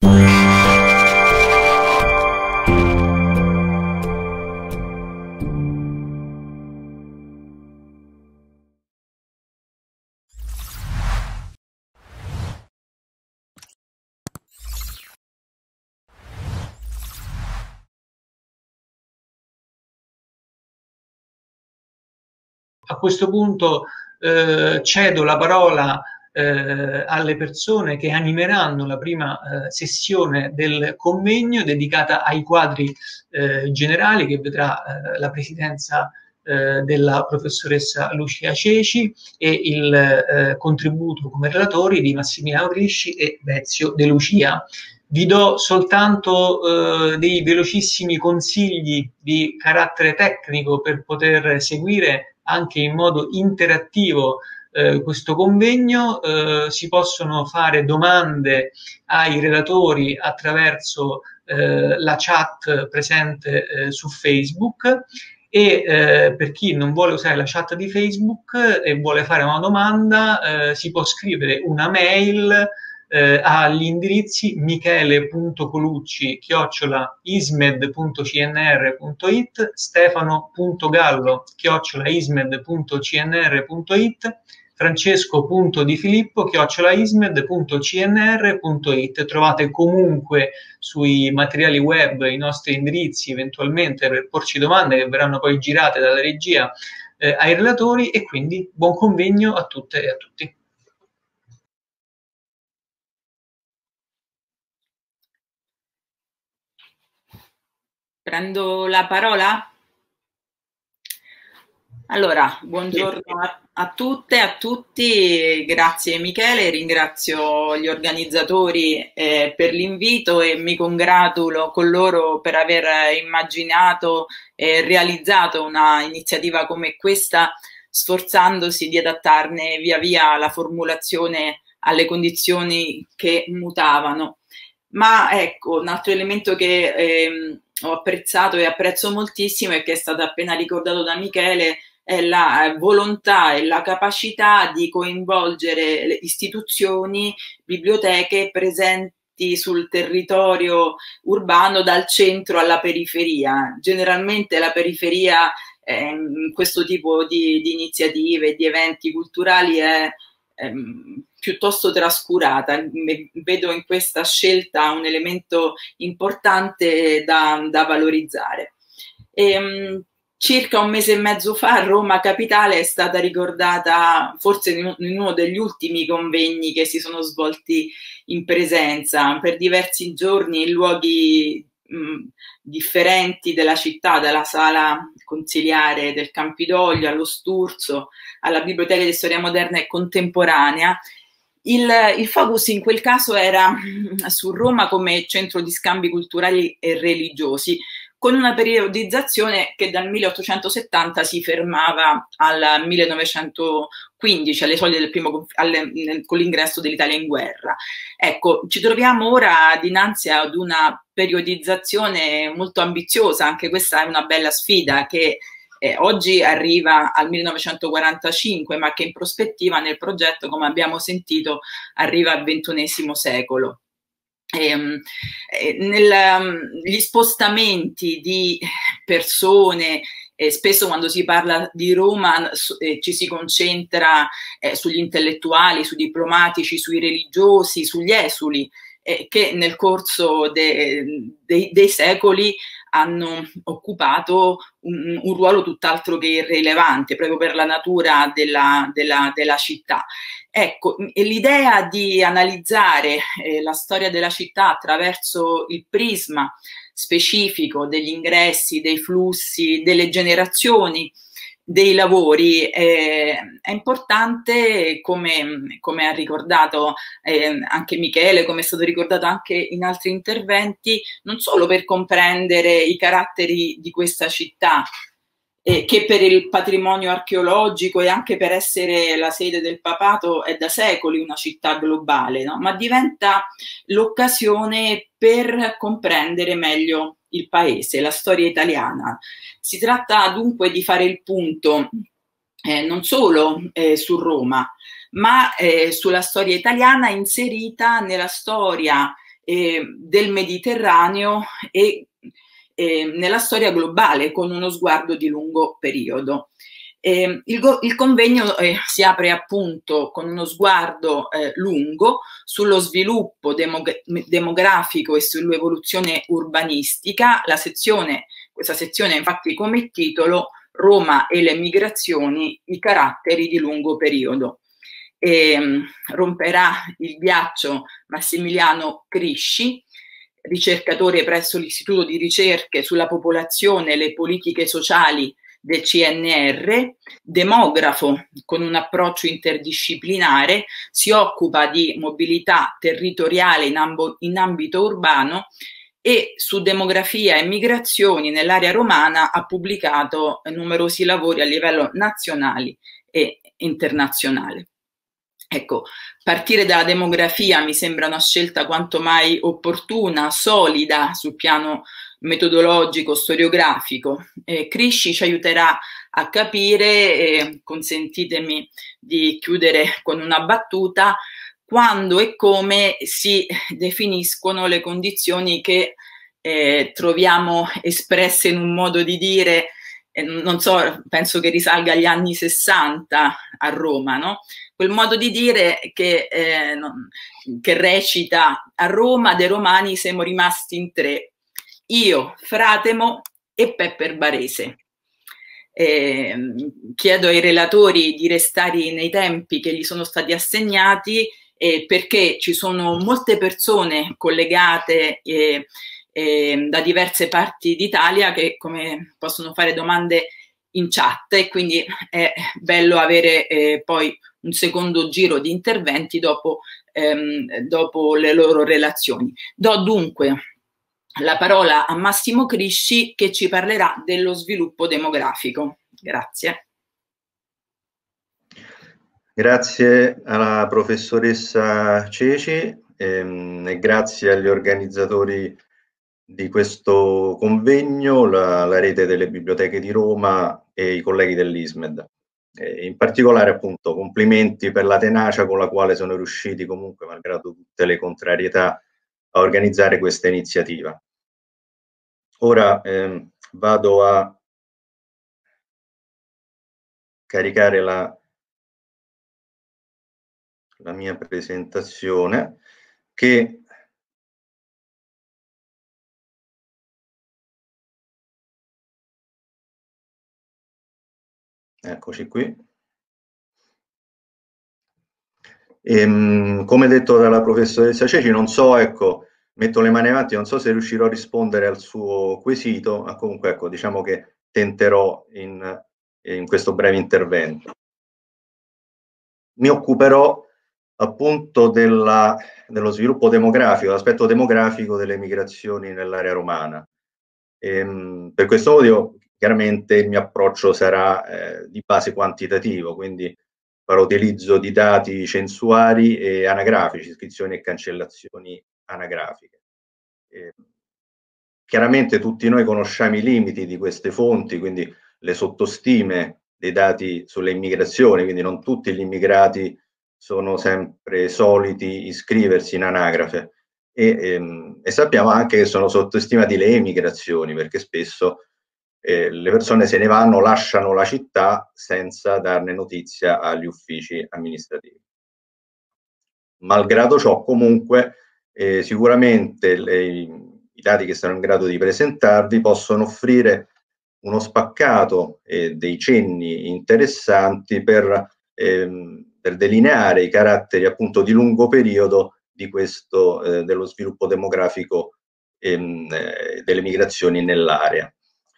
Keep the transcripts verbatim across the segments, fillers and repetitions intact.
A questo punto eh, cedo la parola eh, alle persone che animeranno la prima eh, sessione del convegno dedicata ai quadri eh, generali, che vedrà eh, la presidenza eh, della professoressa Lucia Ceci e il eh, contributo come relatori di Massimiliano Crisci e Ezio De Lucia. Vi do soltanto eh, dei velocissimi consigli di carattere tecnico per poter seguire anche in modo interattivo eh, questo convegno. Eh, si possono fare domande ai relatori attraverso eh, la chat presente eh, su Facebook, e eh, per chi non vuole usare la chat di Facebook e vuole fare una domanda eh, si può scrivere una mail eh, agli indirizzi michele punto colucci chiocciola ismed punto c n r punto i t, stefano punto gallo chiocciola ismed punto c n r punto i t, francesco punto di filippo chiocciola ismed punto c n r punto i t. Trovate comunque sui materiali web i nostri indirizzi eventualmente per porci domande che verranno poi girate dalla regia eh, ai relatori, e quindi buon convegno a tutte e a tutti. Prendo la parola? Allora, buongiorno a, a tutte e a tutti, grazie Michele, ringrazio gli organizzatori eh, per l'invito e mi congratulo con loro per aver immaginato e realizzato una iniziativa come questa, sforzandosi di adattarne via via la formulazione alle condizioni che mutavano. Ma ecco, un altro elemento che ehm, ho apprezzato e apprezzo moltissimo e che è stato appena ricordato da Michele è la volontà e la capacità di coinvolgere le istituzioni, biblioteche presenti sul territorio urbano dal centro alla periferia. Generalmente la periferia eh, in questo tipo di, di iniziative, di eventi culturali è ehm, piuttosto trascurata. Vedo in questa scelta un elemento importante da, da valorizzare. E, circa un mese e mezzo fa Roma Capitale è stata ricordata forse in uno degli ultimi convegni che si sono svolti in presenza per diversi giorni in luoghi mh, differenti della città, dalla sala consiliare del Campidoglio allo Sturzo, alla Biblioteca di Storia Moderna e Contemporanea. Il, il focus in quel caso era su Roma come centro di scambi culturali e religiosi, con una periodizzazione che dal milleottocentosettanta si fermava al millenovecentoquindici, alle soglie del primo, alle, con l'ingresso dell'Italia in guerra. Ecco, ci troviamo ora dinanzi ad una periodizzazione molto ambiziosa, anche questa è una bella sfida che eh, oggi arriva al millenovecentoquarantacinque, ma che in prospettiva nel progetto, come abbiamo sentito, arriva al ventunesimo secolo. Eh, eh, nel, um, gli spostamenti di persone, eh, spesso quando si parla di Roma eh, ci si concentra eh, sugli intellettuali, sui diplomatici, sui religiosi, sugli esuli, eh, che nel corso de, de, dei secoli hanno occupato un, un ruolo tutt'altro che irrilevante proprio per la natura della, della, della città. Ecco, l'idea di analizzare eh, la storia della città attraverso il prisma specifico degli ingressi, dei flussi, delle generazioni, dei lavori eh, è importante, come, come ha ricordato eh, anche Michele, come è stato ricordato anche in altri interventi, non solo per comprendere i caratteri di questa città, eh, che per il patrimonio archeologico e anche per essere la sede del papato è da secoli una città globale, no? Ma diventa l'occasione per comprendere meglio il paese, la storia italiana. Si tratta dunque di fare il punto eh, non solo eh, su Roma, ma eh, sulla storia italiana inserita nella storia eh, del Mediterraneo e eh, nella storia globale, con uno sguardo di lungo periodo. Eh, il, il convegno eh, si apre appunto con uno sguardo eh, lungo sullo sviluppo demog demografico e sull'evoluzione urbanistica. La sezione, questa sezione ha infatti come titolo Roma e le migrazioni, i caratteri di lungo periodo. E, um, romperà il ghiaccio Massimiliano Crisci, ricercatore presso l'Istituto di Ricerche sulla Popolazione e le Politiche Sociali del C N R, demografo con un approccio interdisciplinare, si occupa di mobilità territoriale in, in ambito urbano e su demografia e migrazioni nell'area romana ha pubblicato numerosi lavori a livello nazionale e internazionale. Ecco, partire dalla demografia mi sembra una scelta quanto mai opportuna, solida sul piano metodologico, storiografico. Eh, Crisci ci aiuterà a capire, eh, consentitemi di chiudere con una battuta, quando e come si definiscono le condizioni che eh, troviamo espresse in un modo di dire, eh, non so, penso che risalga agli anni sessanta a Roma, no? Quel modo di dire che, eh, non, che recita: a Roma dei romani siamo rimasti in tre, io, Fratemo e Pepper Barese. Eh, chiedo ai relatori di restare nei tempi che gli sono stati assegnati, eh, perché ci sono molte persone collegate eh, eh, da diverse parti d'Italia che come possono fare domande in chat, e quindi è bello avere eh, poi un secondo giro di interventi dopo, ehm, dopo le loro relazioni. Do dunque la parola a Massimo Crisci, che ci parlerà dello sviluppo demografico. Grazie. Grazie alla professoressa Ceci ehm, e grazie agli organizzatori di questo convegno, la, la rete delle biblioteche di Roma e i colleghi dell'Ismed. Eh, in particolare, appunto, complimenti per la tenacia con la quale sono riusciti, comunque, malgrado tutte le contrarietà, a organizzare questa iniziativa. Ora ehm, vado a caricare la, la mia presentazione, che eccoci qui. Ehm, come detto dalla professoressa Ceci, non so, ecco, metto le mani avanti, non so se riuscirò a rispondere al suo quesito, ma comunque, ecco, diciamo che tenterò in, in questo breve intervento. Mi occuperò appunto della, dello sviluppo demografico, l'aspetto demografico delle migrazioni nell'area romana. Ehm, per questo motivo, chiaramente, il mio approccio sarà eh, di base quantitativo, quindi farò utilizzo di dati censuari e anagrafici, iscrizioni e cancellazioni anagrafiche. Eh, chiaramente tutti noi conosciamo i limiti di queste fonti, quindi le sottostime dei dati sulle immigrazioni, quindi non tutti gli immigrati sono sempre soliti iscriversi in anagrafe. E, ehm, e sappiamo anche che sono sottostimati le emigrazioni, perché spesso eh, le persone se ne vanno, lasciano la città senza darne notizia agli uffici amministrativi. Malgrado ciò, comunque, eh, sicuramente le, i dati che sono in grado di presentarvi possono offrire uno spaccato e eh, dei cenni interessanti per, ehm, per delineare i caratteri, appunto, di lungo periodo di questo, eh, dello sviluppo demografico ehm, eh, delle migrazioni nell'area.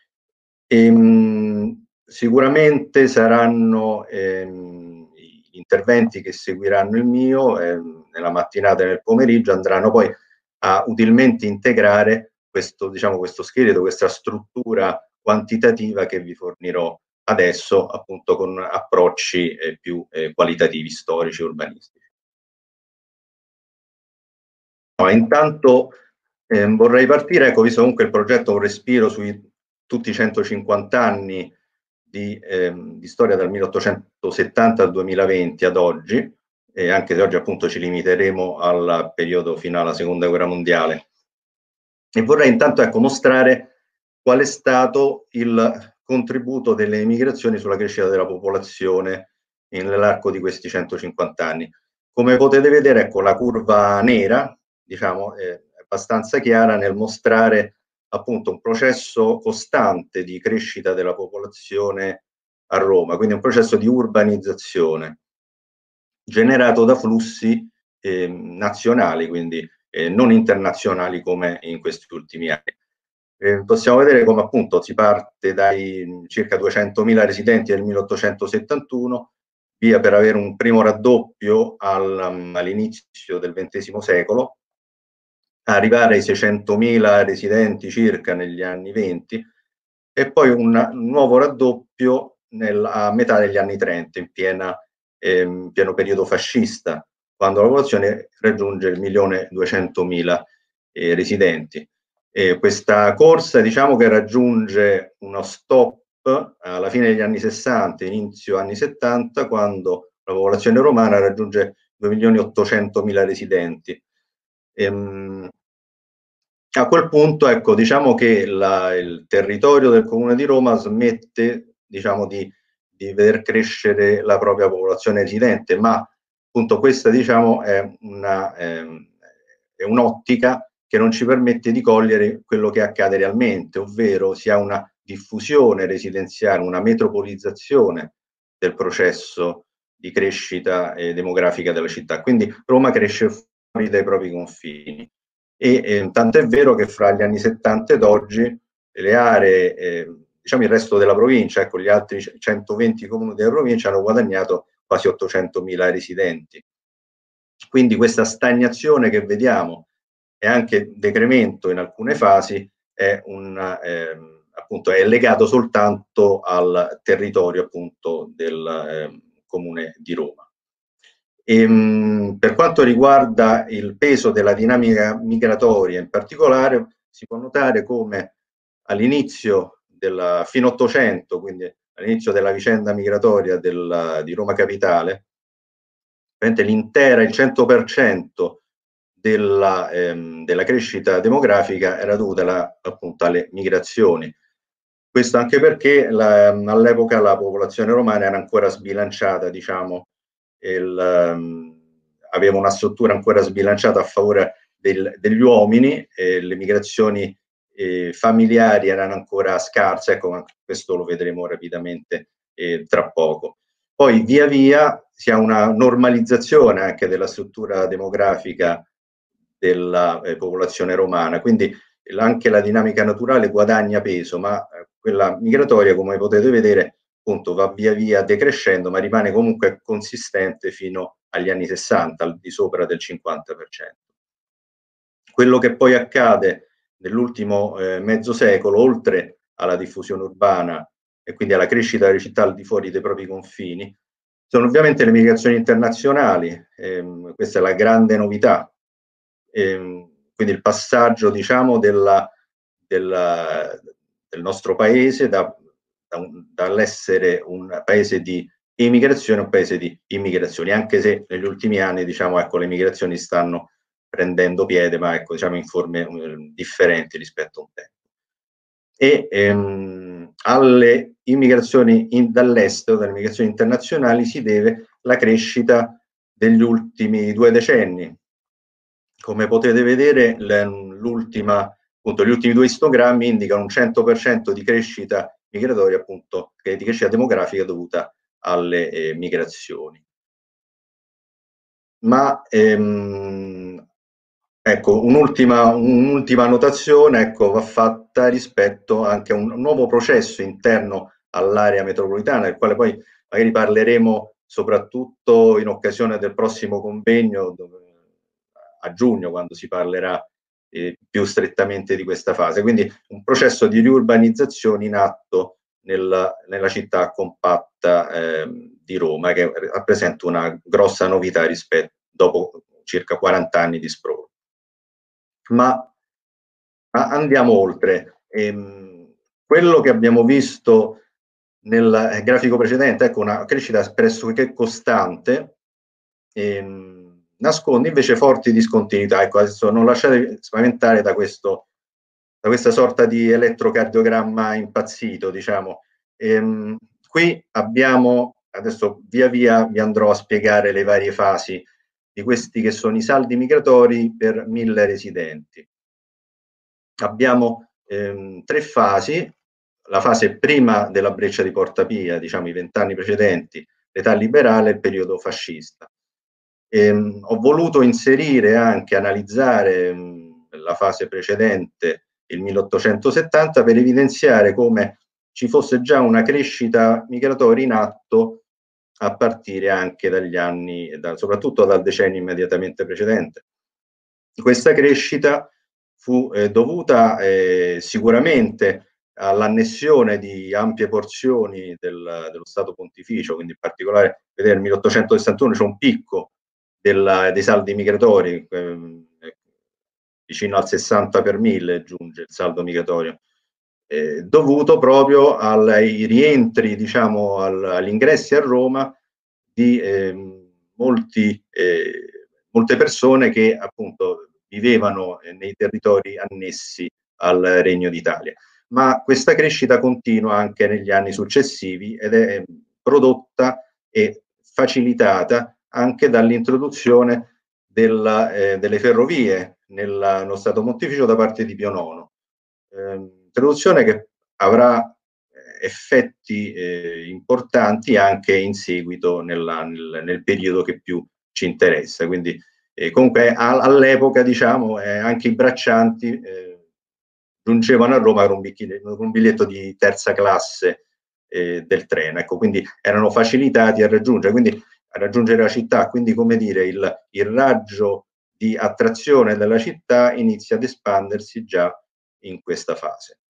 Ehm, sicuramente saranno ehm, gli interventi che seguiranno il mio, ehm, nella mattinata e nel pomeriggio, andranno poi a utilmente integrare questo, diciamo, questo scheletro, questa struttura quantitativa che vi fornirò adesso, appunto, con approcci eh, più eh, qualitativi, storici, urbanistici. No, intanto eh, vorrei partire, ecco, visto comunque il progetto Un respiro sui tutti i centocinquanta anni di, ehm, di storia dal milleottocentosettanta al duemilaventi ad oggi, eh, anche se oggi appunto ci limiteremo al periodo fino alla seconda guerra mondiale. E vorrei intanto ecco, mostrare qual è stato il contributo delle migrazioni sulla crescita della popolazione nell'arco di questi centocinquanta anni. Come potete vedere, ecco, la curva nera, diciamo, è abbastanza chiara nel mostrare appunto un processo costante di crescita della popolazione a Roma, quindi un processo di urbanizzazione generato da flussi eh, nazionali, quindi eh, non internazionali come in questi ultimi anni. Eh, possiamo vedere come appunto si parte dai circa duecentomila residenti del milleottocentosettantuno, via per avere un primo raddoppio al, um, all'inizio del ventesimo secolo, arrivare ai seicentomila residenti circa negli anni venti e poi un, un nuovo raddoppio nel, a metà degli anni trenta, in piena, eh, pieno periodo fascista, quando la popolazione raggiunge il milione duecentomila eh, residenti. E questa corsa, diciamo che raggiunge uno stop alla fine degli anni sessanta, inizio anni settanta, quando la popolazione romana raggiunge due milioni ottocentomila residenti. Ehm, a quel punto, ecco, diciamo che la, il territorio del Comune di Roma smette, diciamo, di, di veder crescere la propria popolazione residente, ma appunto questa, diciamo, è una, ehm, è un'ottica che non ci permette di cogliere quello che accade realmente, ovvero si ha una diffusione residenziale, una metropolizzazione del processo di crescita eh, demografica della città. Quindi Roma cresce fuori dai propri confini. E eh, tanto è vero che fra gli anni settanta ed oggi le aree, eh, diciamo il resto della provincia, ecco, gli altri centoventi comuni della provincia hanno guadagnato quasi ottocentomila residenti. Quindi questa stagnazione che vediamo e anche decremento in alcune fasi è, un, eh, appunto, è legato soltanto al territorio appunto del eh, Comune di Roma. E, mh, per quanto riguarda il peso della dinamica migratoria in particolare, si può notare come all'inizio del fine Ottocento, quindi all'inizio della vicenda migratoria del, di Roma Capitale, l'intera, il cento per cento della, ehm, della crescita demografica era dovuta alla, appunto alle migrazioni. Questo anche perché all'epoca la popolazione romana era ancora sbilanciata, diciamo, il, um, aveva una struttura ancora sbilanciata a favore del, degli uomini, e le migrazioni eh, familiari erano ancora scarse, ecco, ma questo lo vedremo rapidamente eh, tra poco. Poi via via si ha una normalizzazione anche della struttura demografica della eh, popolazione romana, quindi anche la dinamica naturale guadagna peso, ma eh, quella migratoria, come potete vedere, appunto va via via decrescendo, ma rimane comunque consistente fino agli anni sessanta, al di sopra del cinquanta per cento. Quello che poi accade nell'ultimo eh, mezzo secolo, oltre alla diffusione urbana e quindi alla crescita delle città al di fuori dei propri confini, sono ovviamente le migrazioni internazionali. Ehm, questa è la grande novità. Ehm, quindi il passaggio, diciamo, della, della, del nostro paese da, da dall'essere un paese di emigrazione a un paese di immigrazioni, anche se negli ultimi anni, diciamo, ecco, le migrazioni stanno prendendo piede, ma ecco, diciamo, in forme eh, differenti rispetto a un tempo. E ehm, alle immigrazioni dall'estero, dalle migrazioni internazionali, si deve la crescita degli ultimi due decenni. Come potete vedere, l'ultima, appunto, gli ultimi due istogrammi indicano un cento per cento di crescita migratoria, appunto, che di crescita demografica dovuta alle eh, migrazioni. Ma ehm, ecco, un'ultima, un'ultima notazione, ecco, va fatta rispetto anche a un nuovo processo interno all'area metropolitana, del quale poi magari parleremo soprattutto in occasione del prossimo convegno, dove, a giugno, quando si parlerà eh, più strettamente di questa fase. Quindi un processo di riurbanizzazione in atto nella, nella città compatta eh, di Roma, che rappresenta una grossa novità rispetto dopo circa quaranta anni di sproro. Ma andiamo oltre. Ehm, quello che abbiamo visto nel grafico precedente, ecco, una crescita pressoché costante, ehm, nasconde invece forti discontinuità. Ecco, adesso non lasciate spaventare da, questo, da questa sorta di elettrocardiogramma impazzito, diciamo. Ehm, qui abbiamo, adesso via via vi andrò a spiegare le varie fasi di questi che sono i saldi migratori per mille residenti. Abbiamo ehm, tre fasi: la fase prima della breccia di Porta Pia, diciamo i vent'anni precedenti, l'età liberale e il periodo fascista. Ehm, ho voluto inserire anche, analizzare mh, la fase precedente, il milleottocentosettanta, per evidenziare come ci fosse già una crescita migratoria in atto a partire anche dagli anni, da, soprattutto dal decennio immediatamente precedente. Questa crescita fu eh, dovuta eh, sicuramente all'annessione di ampie porzioni del, dello Stato Pontificio, quindi in particolare, vedete, nel milleottocentosessantuno c'è un picco del, dei saldi migratori, eh, vicino al sessanta per mille giunge il saldo migratorio, eh, dovuto proprio ai rientri, diciamo, al, agli ingressi a Roma di eh, molti, eh, molte persone che appunto vivevano nei territori annessi al Regno d'Italia. Ma questa crescita continua anche negli anni successivi ed è prodotta e facilitata anche dall'introduzione della, eh, delle ferrovie nel, nello Stato Pontificio da parte di Pio nono. Eh, introduzione che avrà effetti eh, importanti anche in seguito nella, nel, nel periodo che più ci interessa. Quindi eh, comunque all'epoca, diciamo, eh, anche i braccianti eh, giungevano a Roma con un, biglietto, con un biglietto di terza classe eh, del treno, ecco, quindi erano facilitati a raggiungere, quindi a raggiungere la città, quindi come dire il, il raggio di attrazione della città inizia ad espandersi già in questa fase.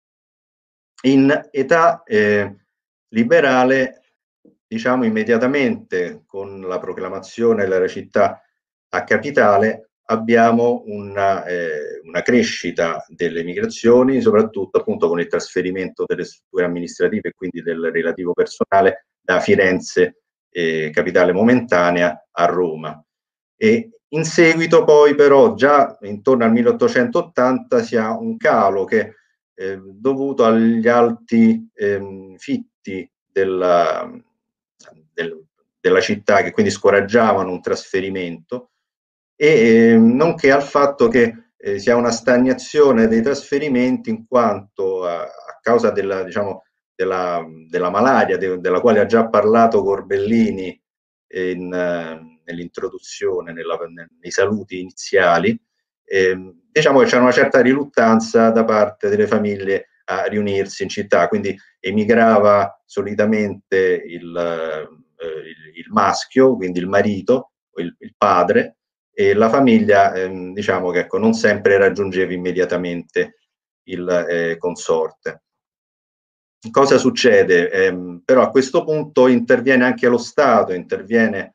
In età eh, liberale, diciamo immediatamente con la proclamazione della città a capitale, abbiamo una, eh, una crescita delle migrazioni, soprattutto appunto con il trasferimento delle strutture amministrative e quindi del relativo personale da Firenze, eh, capitale momentanea, a Roma. E in seguito poi però già intorno al milleottocentottanta si ha un calo che Eh, dovuto agli alti ehm, fitti della, del, della città, che quindi scoraggiavano un trasferimento, e eh, nonché al fatto che eh, si ha una stagnazione dei trasferimenti, in quanto a, a causa della, diciamo, della, della malaria, de, della quale ha già parlato Corbellini in, uh, nell'introduzione, nei saluti iniziali, eh, diciamo che c'è una certa riluttanza da parte delle famiglie a riunirsi in città, quindi emigrava solitamente il, eh, il, il maschio, quindi il marito, il, il padre, e la famiglia, ehm, diciamo che ecco, non sempre raggiungeva immediatamente il eh, consorte. Cosa succede? Eh, però a questo punto interviene anche lo Stato, interviene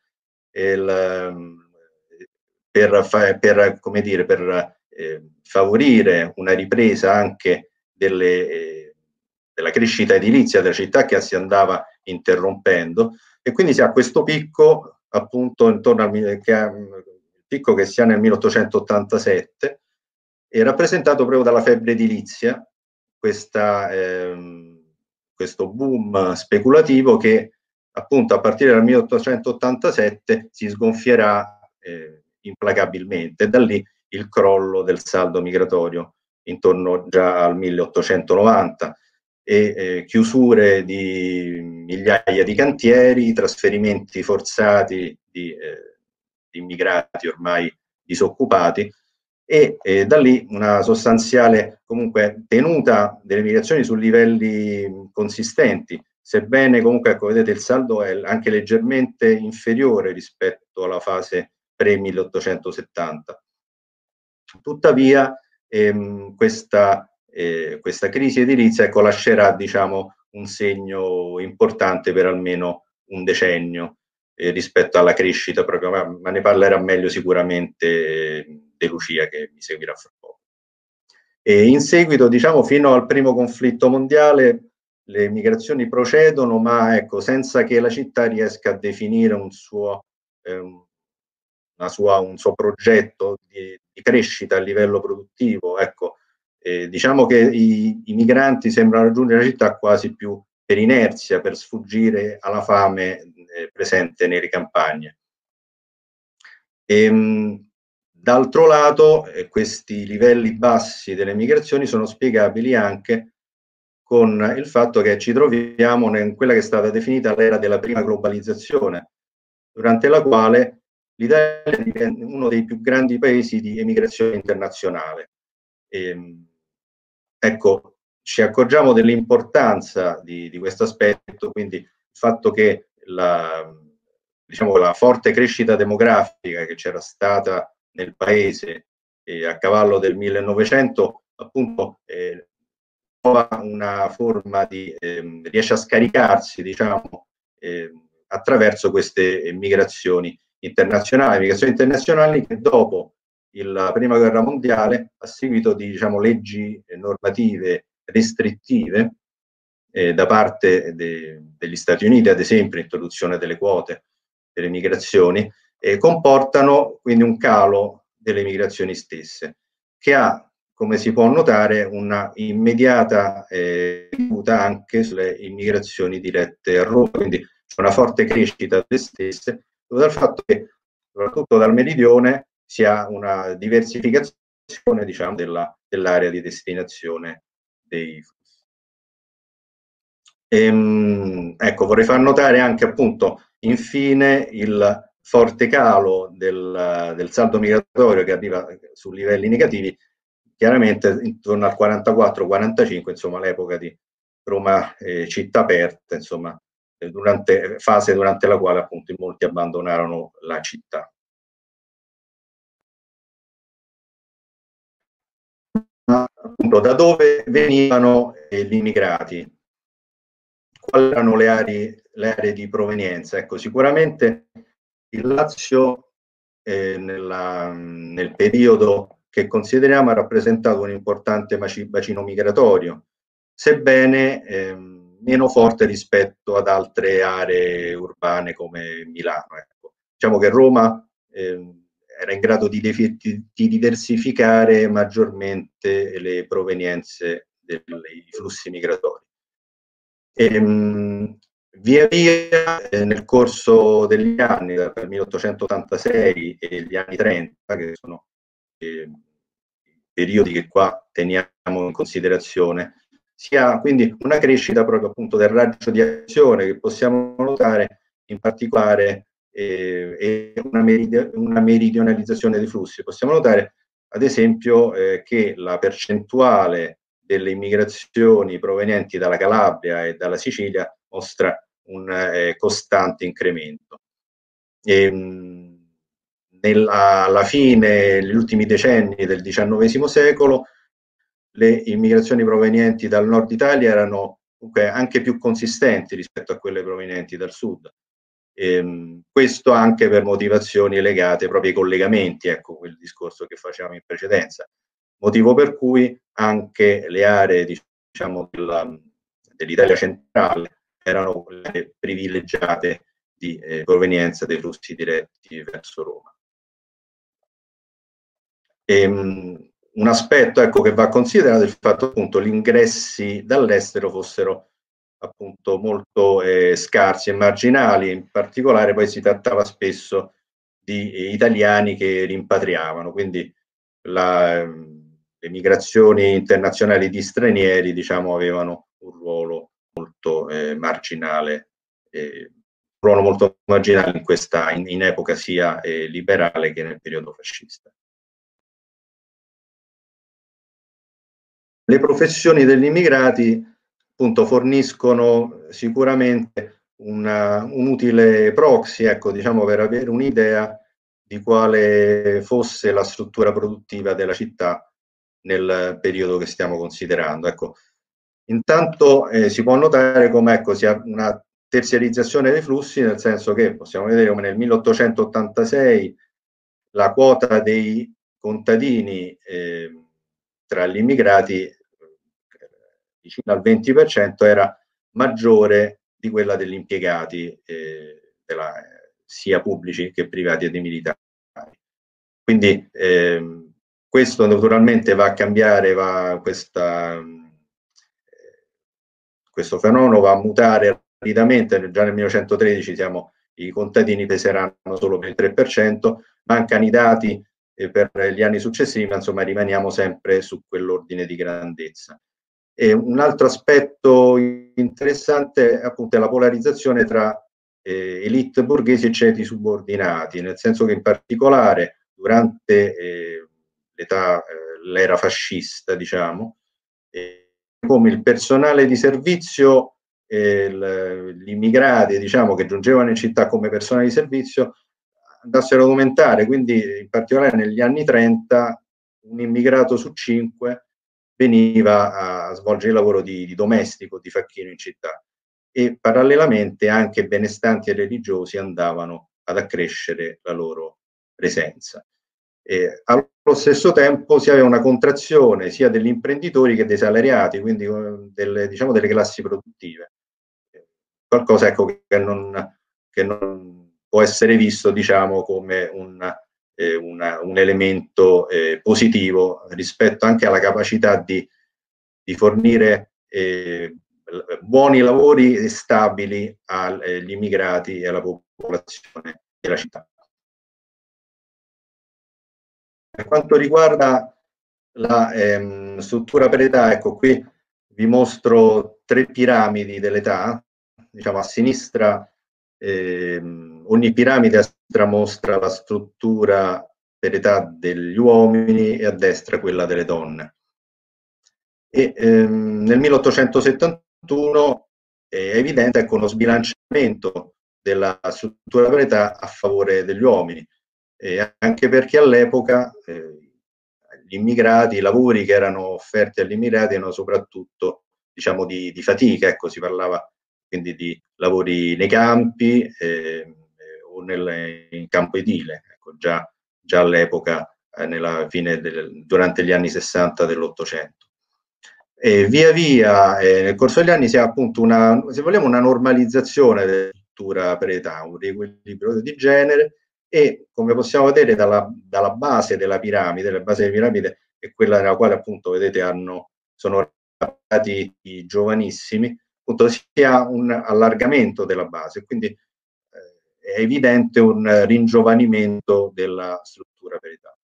il, per, fa, per, come dire, per eh, favorire una ripresa anche delle, eh, della crescita edilizia della città, che si andava interrompendo, e quindi si ha questo picco appunto intorno al che ha, il picco che si ha nel milleottocentottantasette, è rappresentato proprio dalla febbre edilizia, questa, ehm, questo boom speculativo che appunto a partire dal milleottocentottantasette si sgonfierà eh, implacabilmente, e da lì il crollo del saldo migratorio intorno già al milleottocentonovanta, e eh, chiusure di migliaia di cantieri, trasferimenti forzati di, eh, di immigrati ormai disoccupati, e eh, da lì una sostanziale comunque tenuta delle migrazioni su livelli consistenti, sebbene comunque, ecco, vedete, il saldo è anche leggermente inferiore rispetto alla fase pre-milleottocentosettanta. Tuttavia ehm, questa, eh, questa crisi edilizia, ecco, lascerà, diciamo, un segno importante per almeno un decennio eh, rispetto alla crescita proprio, ma, ma ne parlerà meglio sicuramente eh, De Lucia, che mi seguirà fra poco. E in seguito, diciamo, fino al primo conflitto mondiale le migrazioni procedono, ma ecco, senza che la città riesca a definire un suo, eh, una sua, un suo progetto di, di crescita a livello produttivo. Ecco, eh, diciamo che i, i migranti sembrano raggiungere la città quasi più per inerzia, per sfuggire alla fame eh, presente nelle campagne. D'altro lato, eh, questi livelli bassi delle migrazioni sono spiegabili anche con il fatto che ci troviamo in quella che è stata definita l'era della prima globalizzazione, durante la quale l'Italia è uno dei più grandi paesi di emigrazione internazionale. E, ecco, ci accorgiamo dell'importanza di, di questo aspetto, quindi il fatto che la, diciamo, la forte crescita demografica che c'era stata nel paese eh, a cavallo del millenovecento, appunto, eh, trova una forma di, eh, riesce a scaricarsi, diciamo, eh, attraverso queste migrazioni internazionali, migrazioni internazionali che dopo la prima guerra mondiale, a seguito di, diciamo, leggi normative restrittive eh, da parte de, degli Stati Uniti, ad esempio l'introduzione delle quote delle migrazioni, eh, comportano quindi un calo delle migrazioni stesse, che ha, come si può notare, una immediata eh, caduta anche sulle immigrazioni dirette a Roma, quindi c'è una forte crescita delle stesse, dovuta al fatto che soprattutto dal meridione si ha una diversificazione, diciamo, della, dell'area di destinazione dei flussi. Ehm, ecco, vorrei far notare anche, appunto, infine, il forte calo del, del saldo migratorio che arriva su livelli negativi, chiaramente intorno al quarantaquattro quarantacinque, insomma, l'epoca di Roma eh, città aperta, insomma, durante, fase durante la quale appunto in molti abbandonarono la città. Appunto, da dove venivano eh, gli immigrati? Quali erano le aree, le aree di provenienza? Ecco, sicuramente il Lazio eh, nella, nel periodo che consideriamo ha rappresentato un importante bacino migratorio, sebbene ehm, meno forte rispetto ad altre aree urbane come Milano. Ecco. Diciamo che Roma ehm, era in grado di, di diversificare maggiormente le provenienze dei flussi migratori. Ehm, via via eh, nel corso degli anni, dal milleottocentottantasei e gli anni trenta, che sono eh, periodi che qua teniamo in considerazione, si ha quindi una crescita proprio appunto del raggio di azione che possiamo notare in particolare eh, e una, merid una meridionalizzazione dei flussi. Possiamo notare ad esempio eh, che la percentuale delle immigrazioni provenienti dalla Calabria e dalla Sicilia mostra un eh, costante incremento. E, mh, nella, alla fine, negli ultimi decenni del diciannovesimo secolo, le immigrazioni provenienti dal nord Italia erano comunque anche più consistenti rispetto a quelle provenienti dal sud. E, questo anche per motivazioni legate proprio ai collegamenti, ecco quel discorso che facevamo in precedenza, motivo per cui anche le aree, diciamo, dell'Italia centrale erano le privilegiate di eh, provenienza dei flussi diretti verso Roma. E, um, un aspetto, ecco, che va considerato è il fatto appunto gli ingressi dall'estero fossero appunto molto eh, scarsi e marginali, in particolare poi si trattava spesso di eh, italiani che rimpatriavano, quindi la, le migrazioni internazionali di stranieri, diciamo, avevano un ruolo molto eh, marginale, eh, un ruolo molto marginale in questa in, in epoca sia eh, liberale che nel periodo fascista. Le professioni degli immigrati appunto forniscono sicuramente una, un utile proxy, ecco, diciamo, per avere un'idea di quale fosse la struttura produttiva della città nel periodo che stiamo considerando. Ecco, intanto eh, si può notare come, ecco, sia una terziarizzazione dei flussi, nel senso che possiamo vedere come nel milleottocentottantasei la quota dei contadini eh, tra gli immigrati vicino al venti per cento era maggiore di quella degli impiegati eh, della, sia pubblici che privati e dei militari. quindi eh, questo naturalmente va a cambiare, va questa, questo fenomeno va a mutare rapidamente. Già nel millenovecentotredici siamo, i contadini peseranno solo per il tre per cento, mancano i dati eh, per gli anni successivi, ma insomma rimaniamo sempre su quell'ordine di grandezza. E un altro aspetto interessante è appunto la polarizzazione tra eh, elite borghesi e ceti subordinati, nel senso che in particolare durante eh, l'età, eh, l'era fascista, diciamo, eh, come il personale di servizio, eh, gli immigrati, diciamo, che giungevano in città come personale di servizio, andassero ad aumentare, quindi in particolare negli anni trenta un immigrato su cinque veniva a svolgere il lavoro di, di domestico, di facchino in città, e parallelamente anche benestanti e religiosi andavano ad accrescere la loro presenza. E allo stesso tempo si aveva una contrazione sia degli imprenditori che dei salariati, quindi delle, diciamo, delle classi produttive. Qualcosa, ecco, che non, che non può essere visto, diciamo, come un, eh, una, un elemento eh, positivo rispetto anche alla capacità di, di fornire eh, buoni lavori stabili agli immigrati e alla popolazione della città. Per quanto riguarda la ehm, struttura per età, ecco, qui vi mostro tre piramidi dell'età. Diciamo, a sinistra, ehm, ogni piramide a sinistra mostra la struttura per età degli uomini e a destra quella delle donne. E ehm, nel milleottocentosettantuno è evidente, ecco, uno sbilanciamento della struttura per età a favore degli uomini. Eh, anche perché all'epoca eh, gli immigrati, i lavori che erano offerti agli immigrati erano soprattutto, diciamo, di, di fatica, ecco, si parlava quindi di lavori nei campi eh, o nel, in campo edile, ecco, già, già all'epoca, eh, nella fine del, durante gli anni sessanta dell'Ottocento. E via via, eh, nel corso degli anni si ha appunto una, se vogliamo, una normalizzazione della struttura per età, un riequilibrio di genere. E come possiamo vedere dalla, dalla base della piramide, la base della piramide è quella nella quale appunto vedete hanno, sono stati i giovanissimi, appunto si ha un allargamento della base, quindi eh, è evidente un ringiovanimento della struttura per età.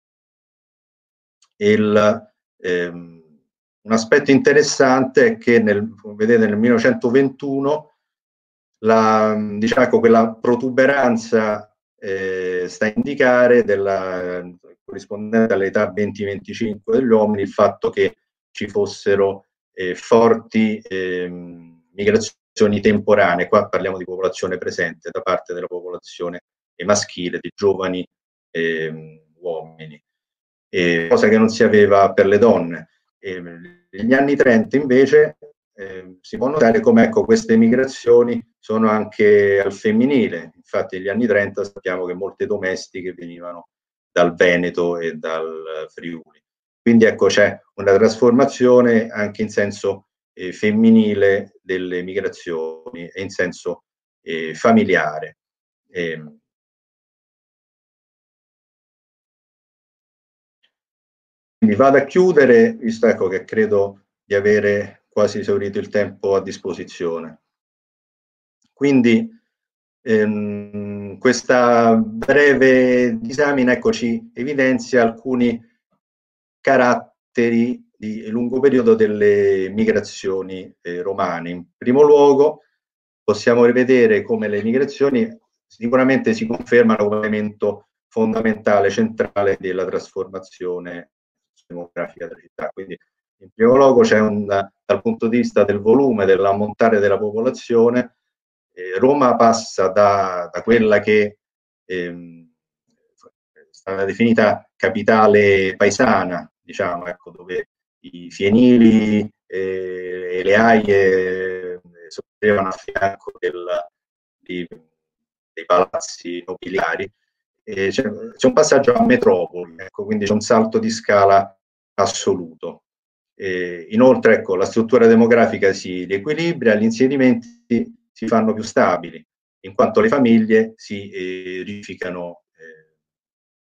Il, ehm, un aspetto interessante è che nel, come vedete, nel millenovecentoventuno la, diciamo, ecco, quella protuberanza Eh, sta a indicare della, eh, corrispondente all'età venti venticinque degli uomini, il fatto che ci fossero eh, forti eh, migrazioni temporanee. Qua parliamo di popolazione presente da parte della popolazione maschile, di giovani eh, uomini, eh, cosa che non si aveva per le donne. Eh, negli anni trenta invece eh, si può notare come, ecco, queste migrazioni sono anche al femminile. Infatti negli anni trenta sappiamo che molte domestiche venivano dal Veneto e dal Friuli. Quindi ecco, c'è una trasformazione anche in senso eh, femminile delle migrazioni e in senso eh, familiare. Eh, quindi vado a chiudere, visto, ecco, che credo di avere quasi esaurito il tempo a disposizione. Quindi ehm, questa breve disamina, ecco, ci evidenzia alcuni caratteri di lungo periodo delle migrazioni eh, romane. In primo luogo possiamo rivedere come le migrazioni sicuramente si confermano come elemento fondamentale, centrale della trasformazione demografica della città. Quindi in primo luogo c'è un, dal punto di vista del volume, dell'ammontare della popolazione, eh, Roma passa da, da quella che ehm, è stata definita capitale paesana, diciamo, ecco, dove i fienili eh, e le aie sorgevano a fianco del, di, dei palazzi nobiliari. C'è, c'è un passaggio a metropoli, ecco, quindi c'è un salto di scala assoluto. Eh, inoltre, ecco, la struttura demografica si riequilibra, gli inserimenti si fanno più stabili, in quanto le famiglie si eh, riunificano eh,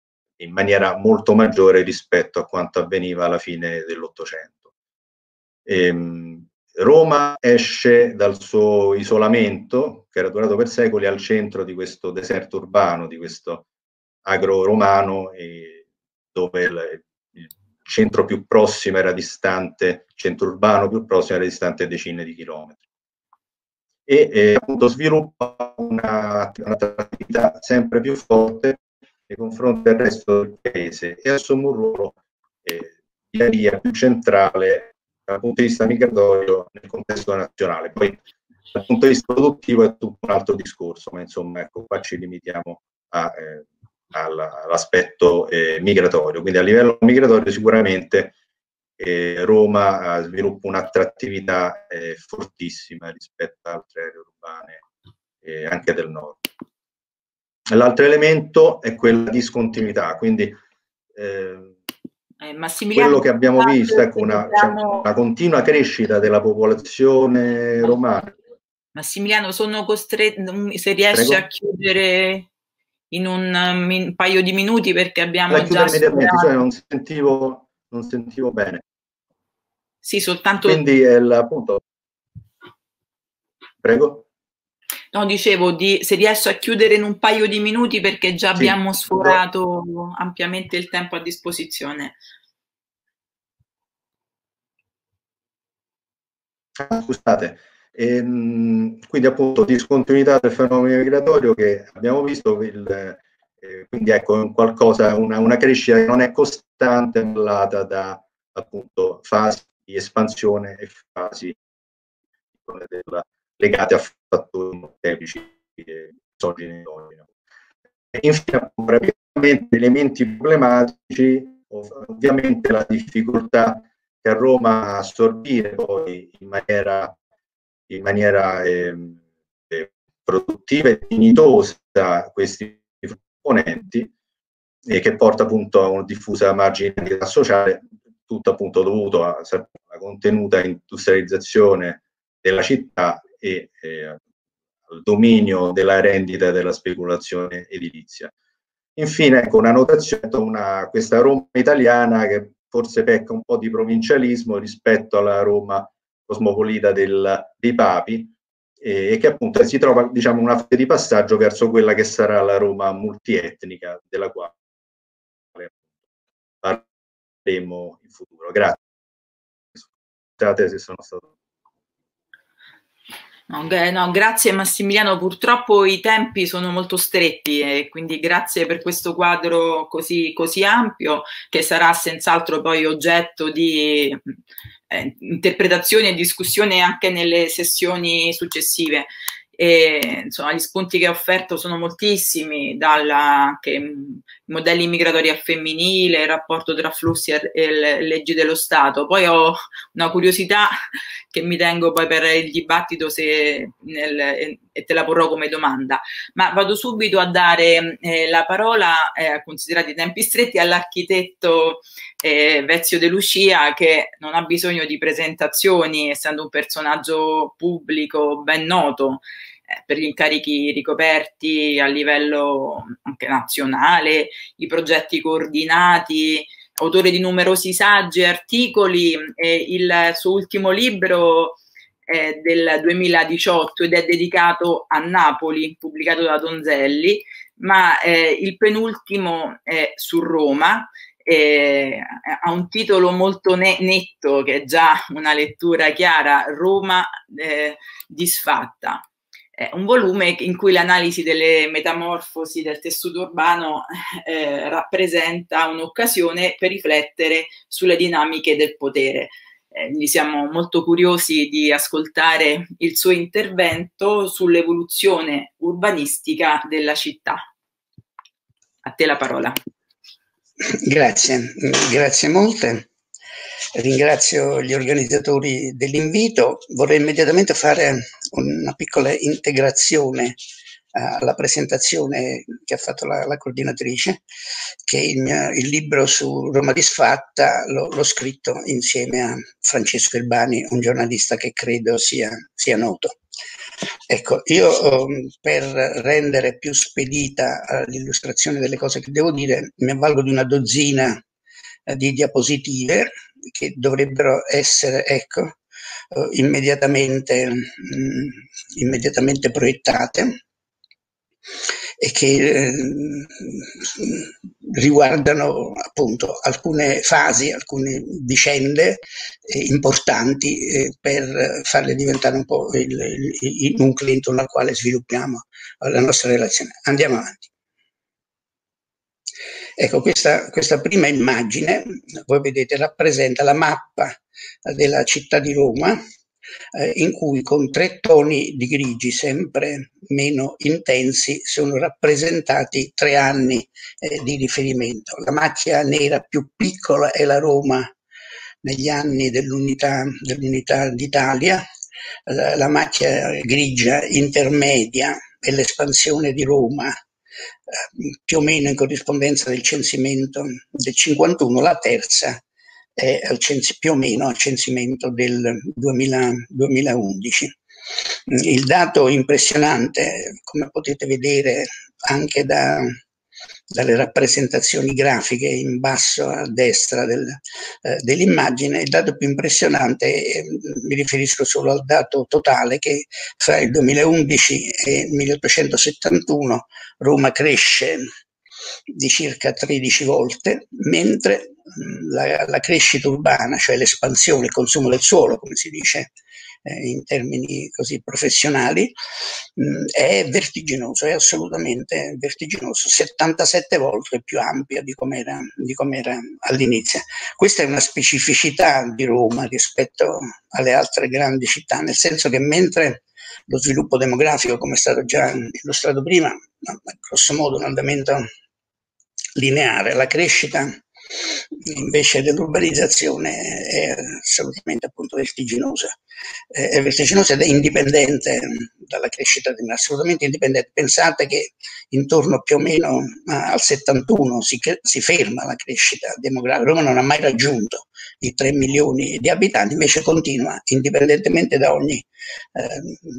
in maniera molto maggiore rispetto a quanto avveniva alla fine dell'Ottocento. Ehm, Roma esce dal suo isolamento, che era durato per secoli, al centro di questo deserto urbano, di questo agro romano, e dove il, il centro più prossimo era distante, il centro urbano più prossimo era distante decine di chilometri. E eh, appunto sviluppa un'attività sempre più forte nei confronti del resto del paese e assume un ruolo eh, via via più centrale dal punto di vista migratorio nel contesto nazionale. Poi dal punto di vista produttivo è tutto un altro discorso, ma insomma ecco, qua ci limitiamo a, eh, all'aspetto eh, migratorio. Quindi a livello migratorio sicuramente eh, Roma eh, sviluppa un'attrattività eh, fortissima rispetto ad altre aree urbane eh, anche del nord. L'altro elemento è quella discontinuità, quindi eh, Eh, quello che abbiamo visto è ecco, una, cioè, una continua crescita della popolazione romana. Massimiliano, sono costretto, se riesci Prego. a chiudere in un, um, in paio di minuti perché abbiamo la già immediatamente, cioè non sentivo, non sentivo bene. Sì, soltanto... Quindi è il, appunto... Prego. No, dicevo, di, se riesco a chiudere in un paio di minuti perché già sì, abbiamo sforato no. ampiamente il tempo a disposizione. Ah, scusate, ehm, quindi appunto discontinuità del fenomeno migratorio che abbiamo visto, il, eh, quindi ecco qualcosa, una, una crescita che non è costante, annullata da appunto fasi di espansione e fasi della, legate a fattori molteplici esogeni e endogeni. Infine, brevemente, elementi problematici, ovviamente la difficoltà che a Roma assorbire poi in maniera, in maniera eh, eh, produttiva e dignitosa questi componenti e che porta appunto a una diffusa marginalità sociale, tutto appunto dovuto alla contenuta industrializzazione della città e eh, al dominio della rendita e della speculazione edilizia. Infine, ecco, una notazione, una, questa Roma italiana che forse pecca un po' di provincialismo rispetto alla Roma cosmopolita del, dei papi e, e che appunto si trova, diciamo, una fase di passaggio verso quella che sarà la Roma multietnica della quale parleremo in futuro. Grazie. Scusate se sono stato... No, no, grazie Massimiliano, purtroppo i tempi sono molto stretti e quindi grazie per questo quadro così, così ampio che sarà senz'altro poi oggetto di eh, interpretazione e discussione anche nelle sessioni successive. E, insomma, gli spunti che ho offerto sono moltissimi, dalla che, modelli migratori a femminile, il rapporto tra flussi e, e leggi dello Stato. Poi ho una curiosità che mi tengo poi per il dibattito se nel, e te la porrò come domanda, ma vado subito a dare eh, la parola, eh, considerati i tempi stretti, all'architetto eh, Vezio De Lucia, che non ha bisogno di presentazioni, essendo un personaggio pubblico ben noto eh, per gli incarichi ricoperti a livello anche nazionale, i progetti coordinati, autore di numerosi saggi e articoli. Eh, il suo ultimo libro è del duemiladiciotto ed è dedicato a Napoli, pubblicato da Donzelli, ma eh, il penultimo è su Roma. Eh, ha un titolo molto ne netto, che è già una lettura chiara: Roma eh, disfatta. È un volume in cui l'analisi delle metamorfosi del tessuto urbano eh, rappresenta un'occasione per riflettere sulle dinamiche del potere. Eh, quindi siamo molto curiosi di ascoltare il suo intervento sull'evoluzione urbanistica della città. A te la parola. Grazie, grazie molte. Ringrazio gli organizzatori dell'invito. Vorrei immediatamente fare una piccola integrazione alla presentazione che ha fatto la, la coordinatrice, che il, il libro su Roma disfatta l'ho scritto insieme a Francesco Albani, un giornalista che credo sia, sia noto. Ecco, io per rendere più spedita l'illustrazione delle cose che devo dire, mi avvalgo di una dozzina di diapositive che dovrebbero essere, ecco, immediatamente, mh, immediatamente proiettate, e che eh, riguardano appunto alcune fasi, alcune vicende eh, importanti eh, per farle diventare un po' il, il, il nucleo intorno al quale sviluppiamo la nostra relazione. Andiamo avanti. Ecco, questa, questa prima immagine, voi vedete, rappresenta la mappa della città di Roma, eh, in cui con tre toni di grigi sempre meno intensi sono rappresentati tre anni eh, di riferimento. La macchia nera più piccola è la Roma negli anni dell'unità dell'unità d'Italia, la, la macchia grigia intermedia è l'espansione di Roma, più o meno in corrispondenza del censimento del cinquantuno, la terza è al più o meno al censimento del duemila, duemilaundici. Il dato impressionante, come potete vedere anche da, dalle rappresentazioni grafiche in basso a destra del, eh, dell'immagine, il dato più impressionante, eh, mi riferisco solo al dato totale, che fra il duemilaundici e il milleottocentosettantuno Roma cresce di circa tredici volte, mentre la, la crescita urbana, cioè l'espansione, il consumo del suolo, come si dice eh, in termini così professionali, mh, è vertiginoso, è assolutamente vertiginoso, settantasette volte più ampia di com'era, di com'era all'inizio. Questa è una specificità di Roma rispetto alle altre grandi città, nel senso che mentre lo sviluppo demografico, come è stato già illustrato prima, no, grosso modo un andamento lineare, la crescita invece dell'urbanizzazione è assolutamente appunto vertiginosa, è vertiginosa ed è indipendente dalla crescita, assolutamente indipendente. Pensate che intorno più o meno al settantuno si, si ferma la crescita demografica, Roma non ha mai raggiunto i tre milioni di abitanti, invece continua, indipendentemente da ogni, eh,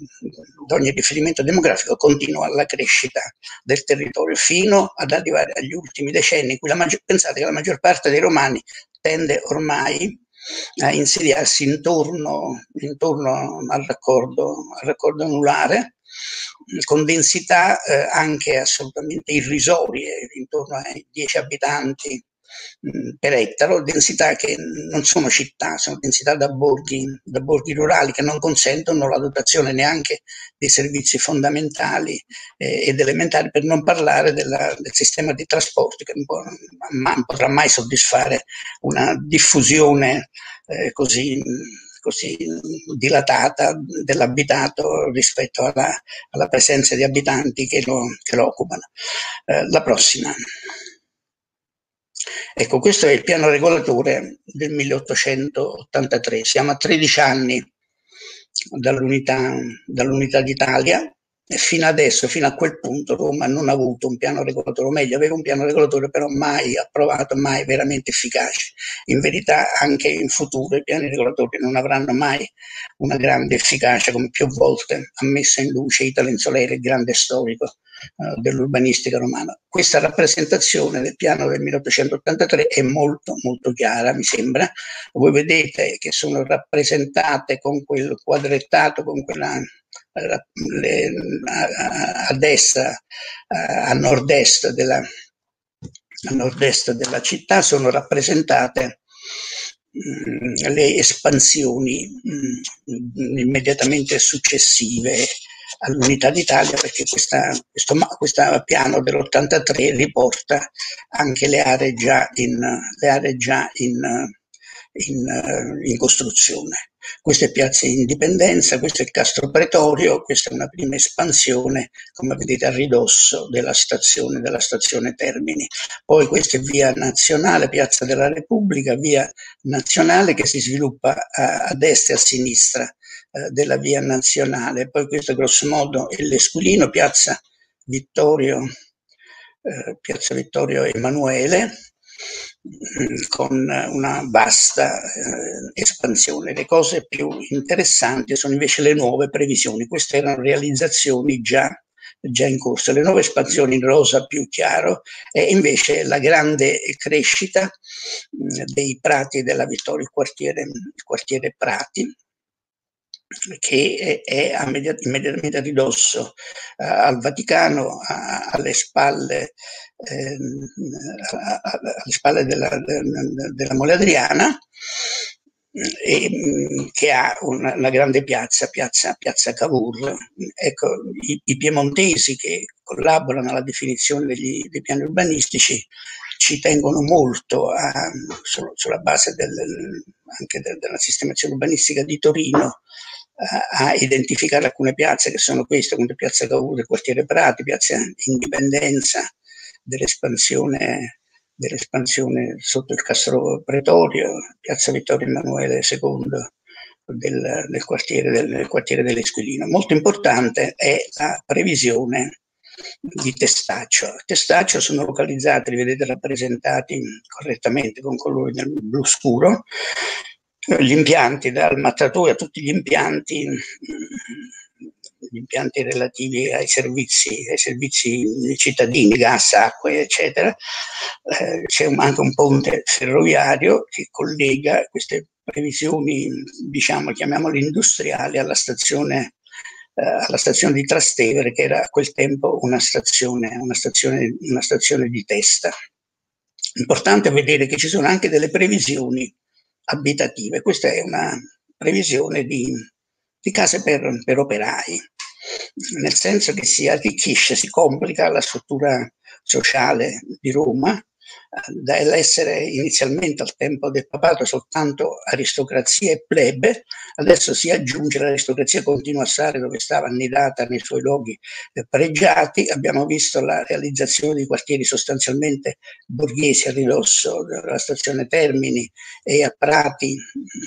da ogni riferimento demografico, continua la crescita del territorio fino ad arrivare agli ultimi decenni in cui la maggior, pensate che la maggior parte dei romani tende ormai a insediarsi intorno, intorno al raccordo, al raccordo anulare, con densità eh, anche assolutamente irrisorie, intorno ai dieci abitanti mh, per ettaro, densità che non sono città, sono densità da borghi, da borghi rurali che non consentono la dotazione neanche dei servizi fondamentali eh, ed elementari, per non parlare della, del sistema di trasporti che non, può, non potrà mai soddisfare una diffusione eh, così così dilatata dell'abitato rispetto alla, alla presenza di abitanti che lo, che lo occupano. Eh, la prossima. Ecco, questo è il piano regolatore del milleottocentottantatré. Siamo a tredici anni dall'unità, dall'unità d'Italia. E fino adesso, fino a quel punto, Roma non ha avuto un piano regolatore, o meglio, aveva un piano regolatore però mai approvato, mai veramente efficace. In verità anche in futuro i piani regolatori non avranno mai una grande efficacia, come più volte ha messo in luce Italo Soleri, il grande storico uh, dell'urbanistica romana. Questa rappresentazione del piano del milleottocentottantatré è molto molto chiara, mi sembra. Voi vedete che sono rappresentate con quel quadrettato, con quella Le, a, a destra, a, a nord-est della, a nord-est della città sono rappresentate mh, le espansioni mh, immediatamente successive all'unità d'Italia, perché questa, questo, questo piano dell'ottantatré riporta anche le aree già in, le aree già in, in, in costruzione. Questa è Piazza Indipendenza, questo è il Castro Pretorio, questa è una prima espansione, come vedete a ridosso della stazione, della stazione Termini. Poi questa è Via Nazionale, Piazza della Repubblica, Via Nazionale che si sviluppa a, a destra e a sinistra eh, della Via Nazionale. Poi questo grosso modo è l'Esquilino, Piazza Vittorio, eh, Piazza Vittorio Emanuele. con una vasta eh, espansione. Le cose più interessanti sono invece le nuove previsioni. Queste erano realizzazioni già, già in corso. Le nuove espansioni in rosa più chiaro è invece la grande crescita mh, dei Prati della Vittoria, il quartiere, il quartiere Prati, che è immediatamente a ridosso eh, al Vaticano, a, alle spalle, eh, a, a, alle spalle della, della, della Mole Adriana, e, che ha una, una grande piazza, piazza, piazza Cavour. Ecco, i, i piemontesi che collaborano alla definizione degli, dei piani urbanistici ci tengono molto a, su, sulla base del, anche de, della sistemazione urbanistica di Torino, a, a identificare alcune piazze che sono queste, come piazza Cavour, quartiere Prati, piazza Indipendenza, dell'espansione dell'espansione sotto il Castro Pretorio, piazza Vittorio Emanuele secondo del, del, quartiere, del, del quartiere dell'Esquilino. Molto importante è la previsione di Testaccio. Testaccio sono localizzati, li vedete rappresentati correttamente con colori del blu scuro, gli impianti dal mattatoio a tutti gli impianti gli impianti relativi ai servizi, ai servizi cittadini, gas, acqua, eccetera. Eh, c'è anche un ponte ferroviario che collega queste previsioni, diciamo, chiamiamole industriali, alla stazione, eh, alla stazione di Trastevere, che era a quel tempo una stazione, una stazione, una stazione di testa. Importante vedere che ci sono anche delle previsioni abitative. Questa è una previsione di, di case per, per operai, nel senso che si arricchisce, si complica la struttura sociale di Roma, dall'essere inizialmente al tempo del papato soltanto aristocrazia e plebe, adesso si aggiunge l'aristocrazia, continua a stare dove stava annidata nei suoi luoghi pregiati. Abbiamo visto la realizzazione di quartieri sostanzialmente borghesi a ridosso della stazione Termini e a Prati,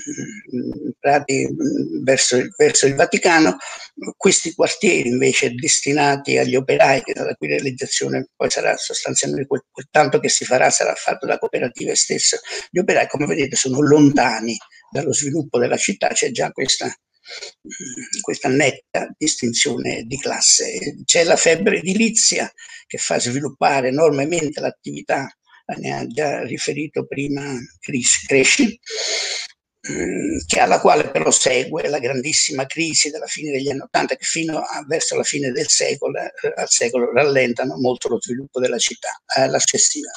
Prati verso, verso il Vaticano. Questi quartieri invece destinati agli operai, che la cui realizzazione poi sarà sostanzialmente quel, quel tanto che si farà sarà fatto da cooperative stesse. Gli operai, come vedete, sono lontani dallo sviluppo della città, c'è già questa, questa netta distinzione di classe. C'è la febbre edilizia che fa sviluppare enormemente l'attività, ne ha già riferito prima Cresci, che alla quale però segue la grandissima crisi della fine degli anni Ottanta, che fino a, verso la fine del secolo, eh, al secolo rallentano molto lo sviluppo della città. Eh, la successiva.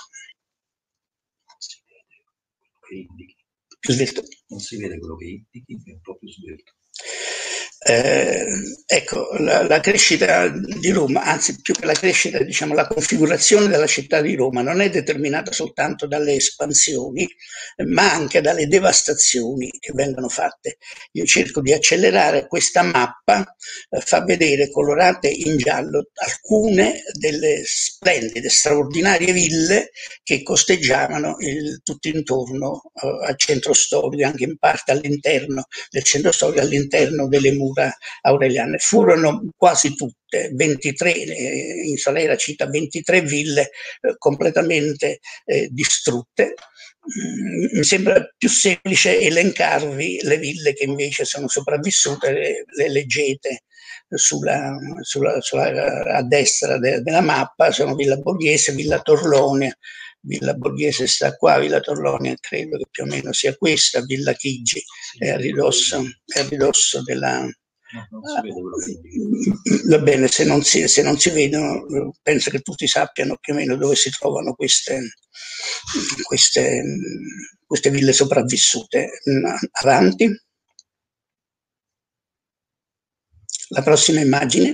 Più svelto. Non si vede quello che indichi, è un po' più svelto. Eh, ecco, la, la crescita di Roma, anzi più che la crescita, diciamo la configurazione della città di Roma non è determinata soltanto dalle espansioni, ma anche dalle devastazioni che vengono fatte. Io cerco di accelerare questa mappa, eh, fa vedere colorate in giallo alcune delle splendide, straordinarie ville che costeggiavano il, tutto intorno eh, al centro storico, anche in parte all'interno del centro storico, all'interno delle mura aureliane. Furono quasi tutte, ventitré, eh, in Solera cita ventitré ville eh, completamente eh, distrutte. Mm, mi sembra più semplice elencarvi le ville che invece sono sopravvissute, le, le leggete sulla, sulla, sulla, a destra de, della mappa, sono Villa Borghese, Villa Torlonia. Villa Borghese sta qua, Villa Torlonia credo che più o meno sia questa, Villa Chigi è a ridosso, è a ridosso della... No, non si vede quello che... Va bene, se non, si, se non si vedono, penso che tutti sappiano più o meno dove si trovano queste, queste, queste ville sopravvissute. Avanti. La prossima immagine.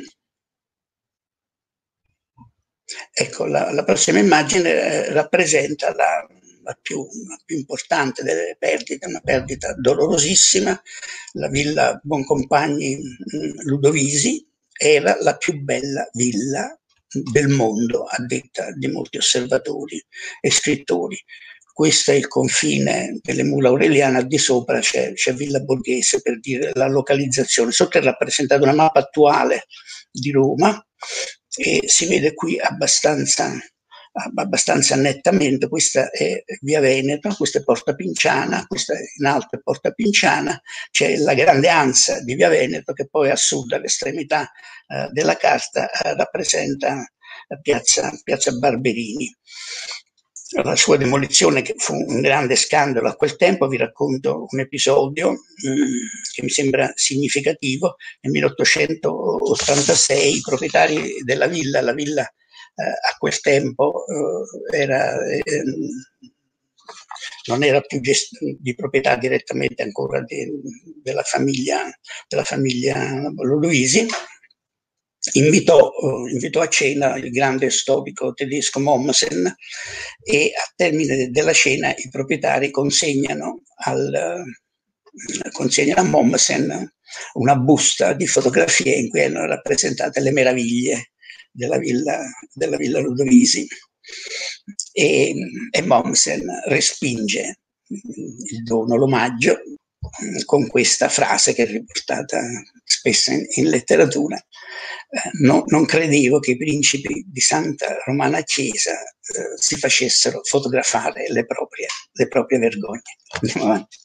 Ecco, la, la prossima immagine eh, rappresenta la, la, più, la più importante delle perdite, una perdita dolorosissima. La villa Boncompagni mh, Ludovisi era la più bella villa del mondo, a detta di molti osservatori e scrittori. Questo è il confine delle mura aureliane, al di sopra c'è Villa Borghese per dire la localizzazione. Sotto è rappresentata una mappa attuale di Roma, e si vede qui abbastanza, abbastanza nettamente: questa è via Veneto, questa è Porta Pinciana, questa in alto è Porta Pinciana, c'è la grande ansa di via Veneto che poi a sud, all'estremità eh, della carta, eh, rappresenta piazza, piazza Barberini. La sua demolizione, che fu un grande scandalo a quel tempo, vi racconto un episodio mh, che mi sembra significativo. Nel milleottocentottantasei i proprietari della villa, la villa eh, a quel tempo eh, era, eh, non era più di proprietà direttamente ancora de, della famiglia, della famiglia Luisi. Invitò, invitò a cena il grande storico tedesco Mommsen, e a termine della cena i proprietari consegnano, al, consegnano a Mommsen una busta di fotografie in cui erano rappresentate le meraviglie della villa, della villa Ludovisi, e, e Mommsen respinge il dono, l'omaggio, con questa frase che è riportata spesso in, in letteratura: eh, no, non credevo che i principi di Santa Romana Chiesa eh, si facessero fotografare le proprie, le proprie vergogne. Andiamo avanti.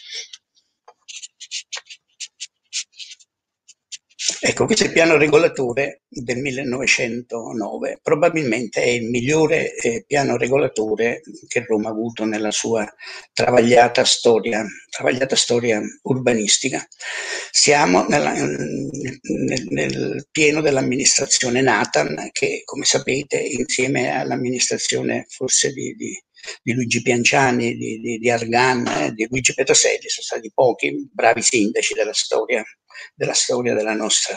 Ecco, questo è il piano regolatore del millenovecentonove, probabilmente è il migliore eh, piano regolatore che Roma ha avuto nella sua travagliata storia, travagliata storia urbanistica. Siamo nella, nel, nel pieno dell'amministrazione Nathan, che, come sapete, insieme all'amministrazione forse di, di di Luigi Pianciani, di, di, di Argan, eh, di Luigi Petroselli, sono stati pochi bravi sindaci della storia, della storia della nostra,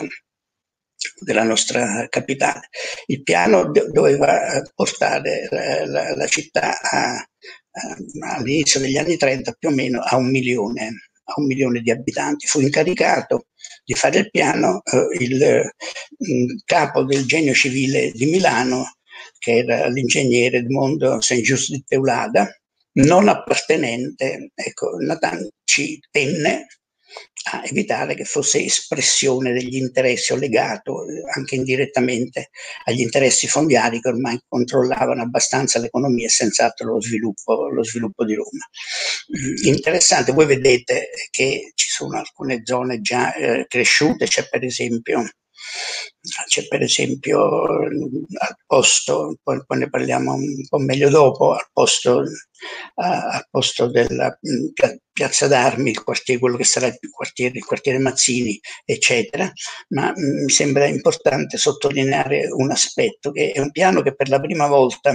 della nostra capitale. Il piano do, doveva portare la, la, la città a, a, all'inizio degli anni trenta più o meno a un milione, a un milione di abitanti. Fu incaricato di fare il piano eh, il, il capo del Genio Civile di Milano, che era l'ingegnere Edmondo Saint-Just di Teulada, non appartenente. Ecco, Nathan ci tenne a evitare che fosse espressione degli interessi o legato anche indirettamente agli interessi fondiari che ormai controllavano abbastanza l'economia e senz'altro lo sviluppo, lo sviluppo di Roma. Interessante, voi vedete che ci sono alcune zone già eh, cresciute, c'è per esempio C'è per esempio al posto, poi, poi ne parliamo un po' meglio dopo, al posto, uh, al posto della Piazza d'Armi, il quartiere, quello che sarà il quartiere, il quartiere Mazzini, eccetera. Ma mh, mi sembra importante sottolineare un aspetto, che è un piano che per la prima volta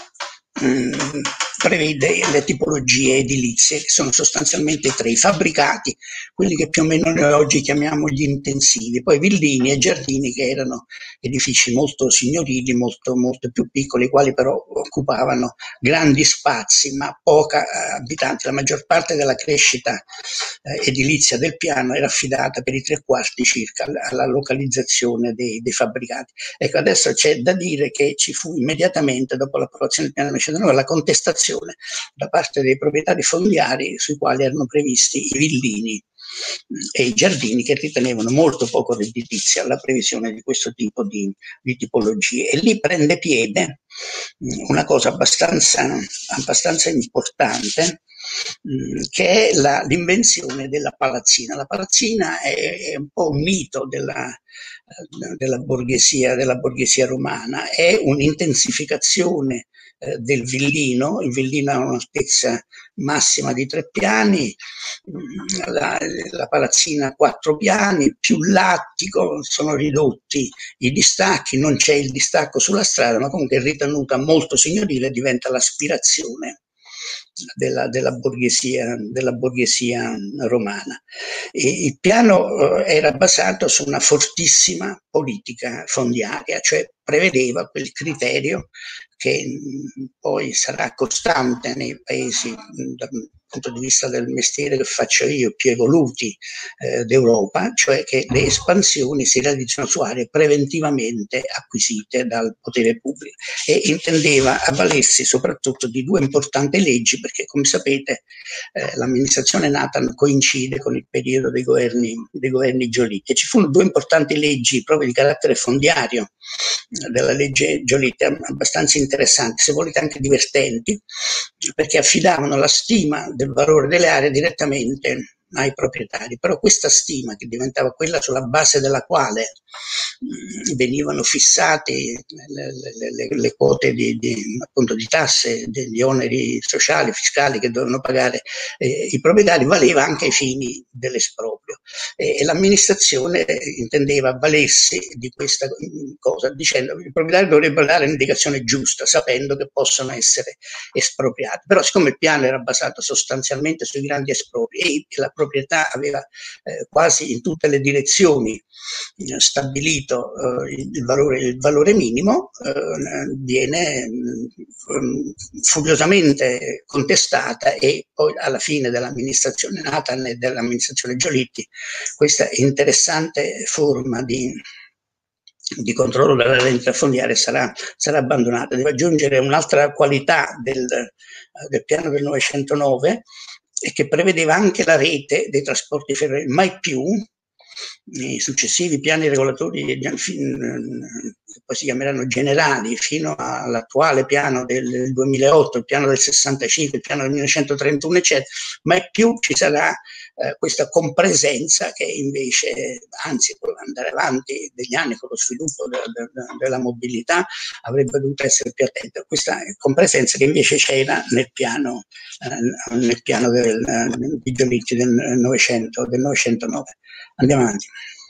mh, prevede le tipologie edilizie, che sono sostanzialmente tre: i fabbricati, quelli che più o meno noi oggi chiamiamo gli intensivi, poi villini e giardini, che erano edifici molto signorili, molto, molto più piccoli, i quali però occupavano grandi spazi ma poca eh, abitanti. La maggior parte della crescita eh, edilizia del piano era affidata per i tre quarti circa alla, alla localizzazione dei, dei fabbricati. Ecco, adesso c'è da dire che ci fu immediatamente dopo l'approvazione del piano millenovecentonove la contestazione da parte dei proprietari fondiari, sui quali erano previsti i villini e i giardini, che ritenevano molto poco redditizia la previsione di questo tipo di, di tipologie. E lì prende piede una cosa abbastanza, abbastanza importante, che è l'invenzione della palazzina. La palazzina è, è un po' un mito della, della, borghesia, della borghesia romana, è un'intensificazione eh, del villino. Il villino ha un'altezza massima di tre piani, la, la palazzina quattro piani, più l'attico, sono ridotti i distacchi, non c'è il distacco sulla strada, ma comunque è ritenuta molto signorile, diventa l'aspirazione Della, della, borghesia, della borghesia romana. E il piano eh, era basato su una fortissima politica fondiaria, cioè prevedeva quel criterio che mh, poi sarà costante nei paesi mh, punto di vista del mestiere che faccio io, più evoluti eh, d'Europa, cioè che le espansioni si realizzano su aree preventivamente acquisite dal potere pubblico, e intendeva avvalersi soprattutto di due importanti leggi, perché come sapete eh, l'amministrazione Nathan coincide con il periodo dei governi, dei governi Giolitti, e ci furono due importanti leggi proprio di carattere fondiario della legge Giolitti, abbastanza interessanti, se volete anche divertenti, perché affidavano la stima del valore delle aree direttamente ai proprietari, però questa stima, che diventava quella sulla base della quale mh, venivano fissate le, le, le, le quote di, di, appunto, di tasse, degli oneri sociali, fiscali che dovevano pagare eh, i proprietari, valeva anche ai fini dell'esproprio, e, e l'amministrazione intendeva avvalersi di questa cosa dicendo che i proprietari dovrebbero dare l'indicazione giusta, sapendo che possono essere espropriati. Però siccome il piano era basato sostanzialmente sui grandi espropri e la proprietà aveva eh, quasi in tutte le direzioni eh, stabilito eh, il, valore, il valore minimo, eh, viene mh, furiosamente contestata, e poi alla fine dell'amministrazione Nathan e dell'amministrazione Giolitti questa interessante forma di di controllo della rendita fondiaria sarà, sarà abbandonata. Devo aggiungere un'altra qualità del, del piano del Novecentonove, e che prevedeva anche la rete dei trasporti ferroviari. Mai più i successivi piani regolatori, che poi si chiameranno generali, fino all'attuale piano del duemilaotto, il piano del sessantacinque, il piano del millenovecentotrentuno, eccetera, mai più ci sarà eh, questa compresenza che invece, anzi, andare avanti degli anni con lo sviluppo della, della, della mobilità, avrebbe dovuto essere più attenta. Questa compresenza che invece c'era nel piano, eh, nel piano del, di Giolitti del Novecento, del Novecentonove. Andiamo avanti.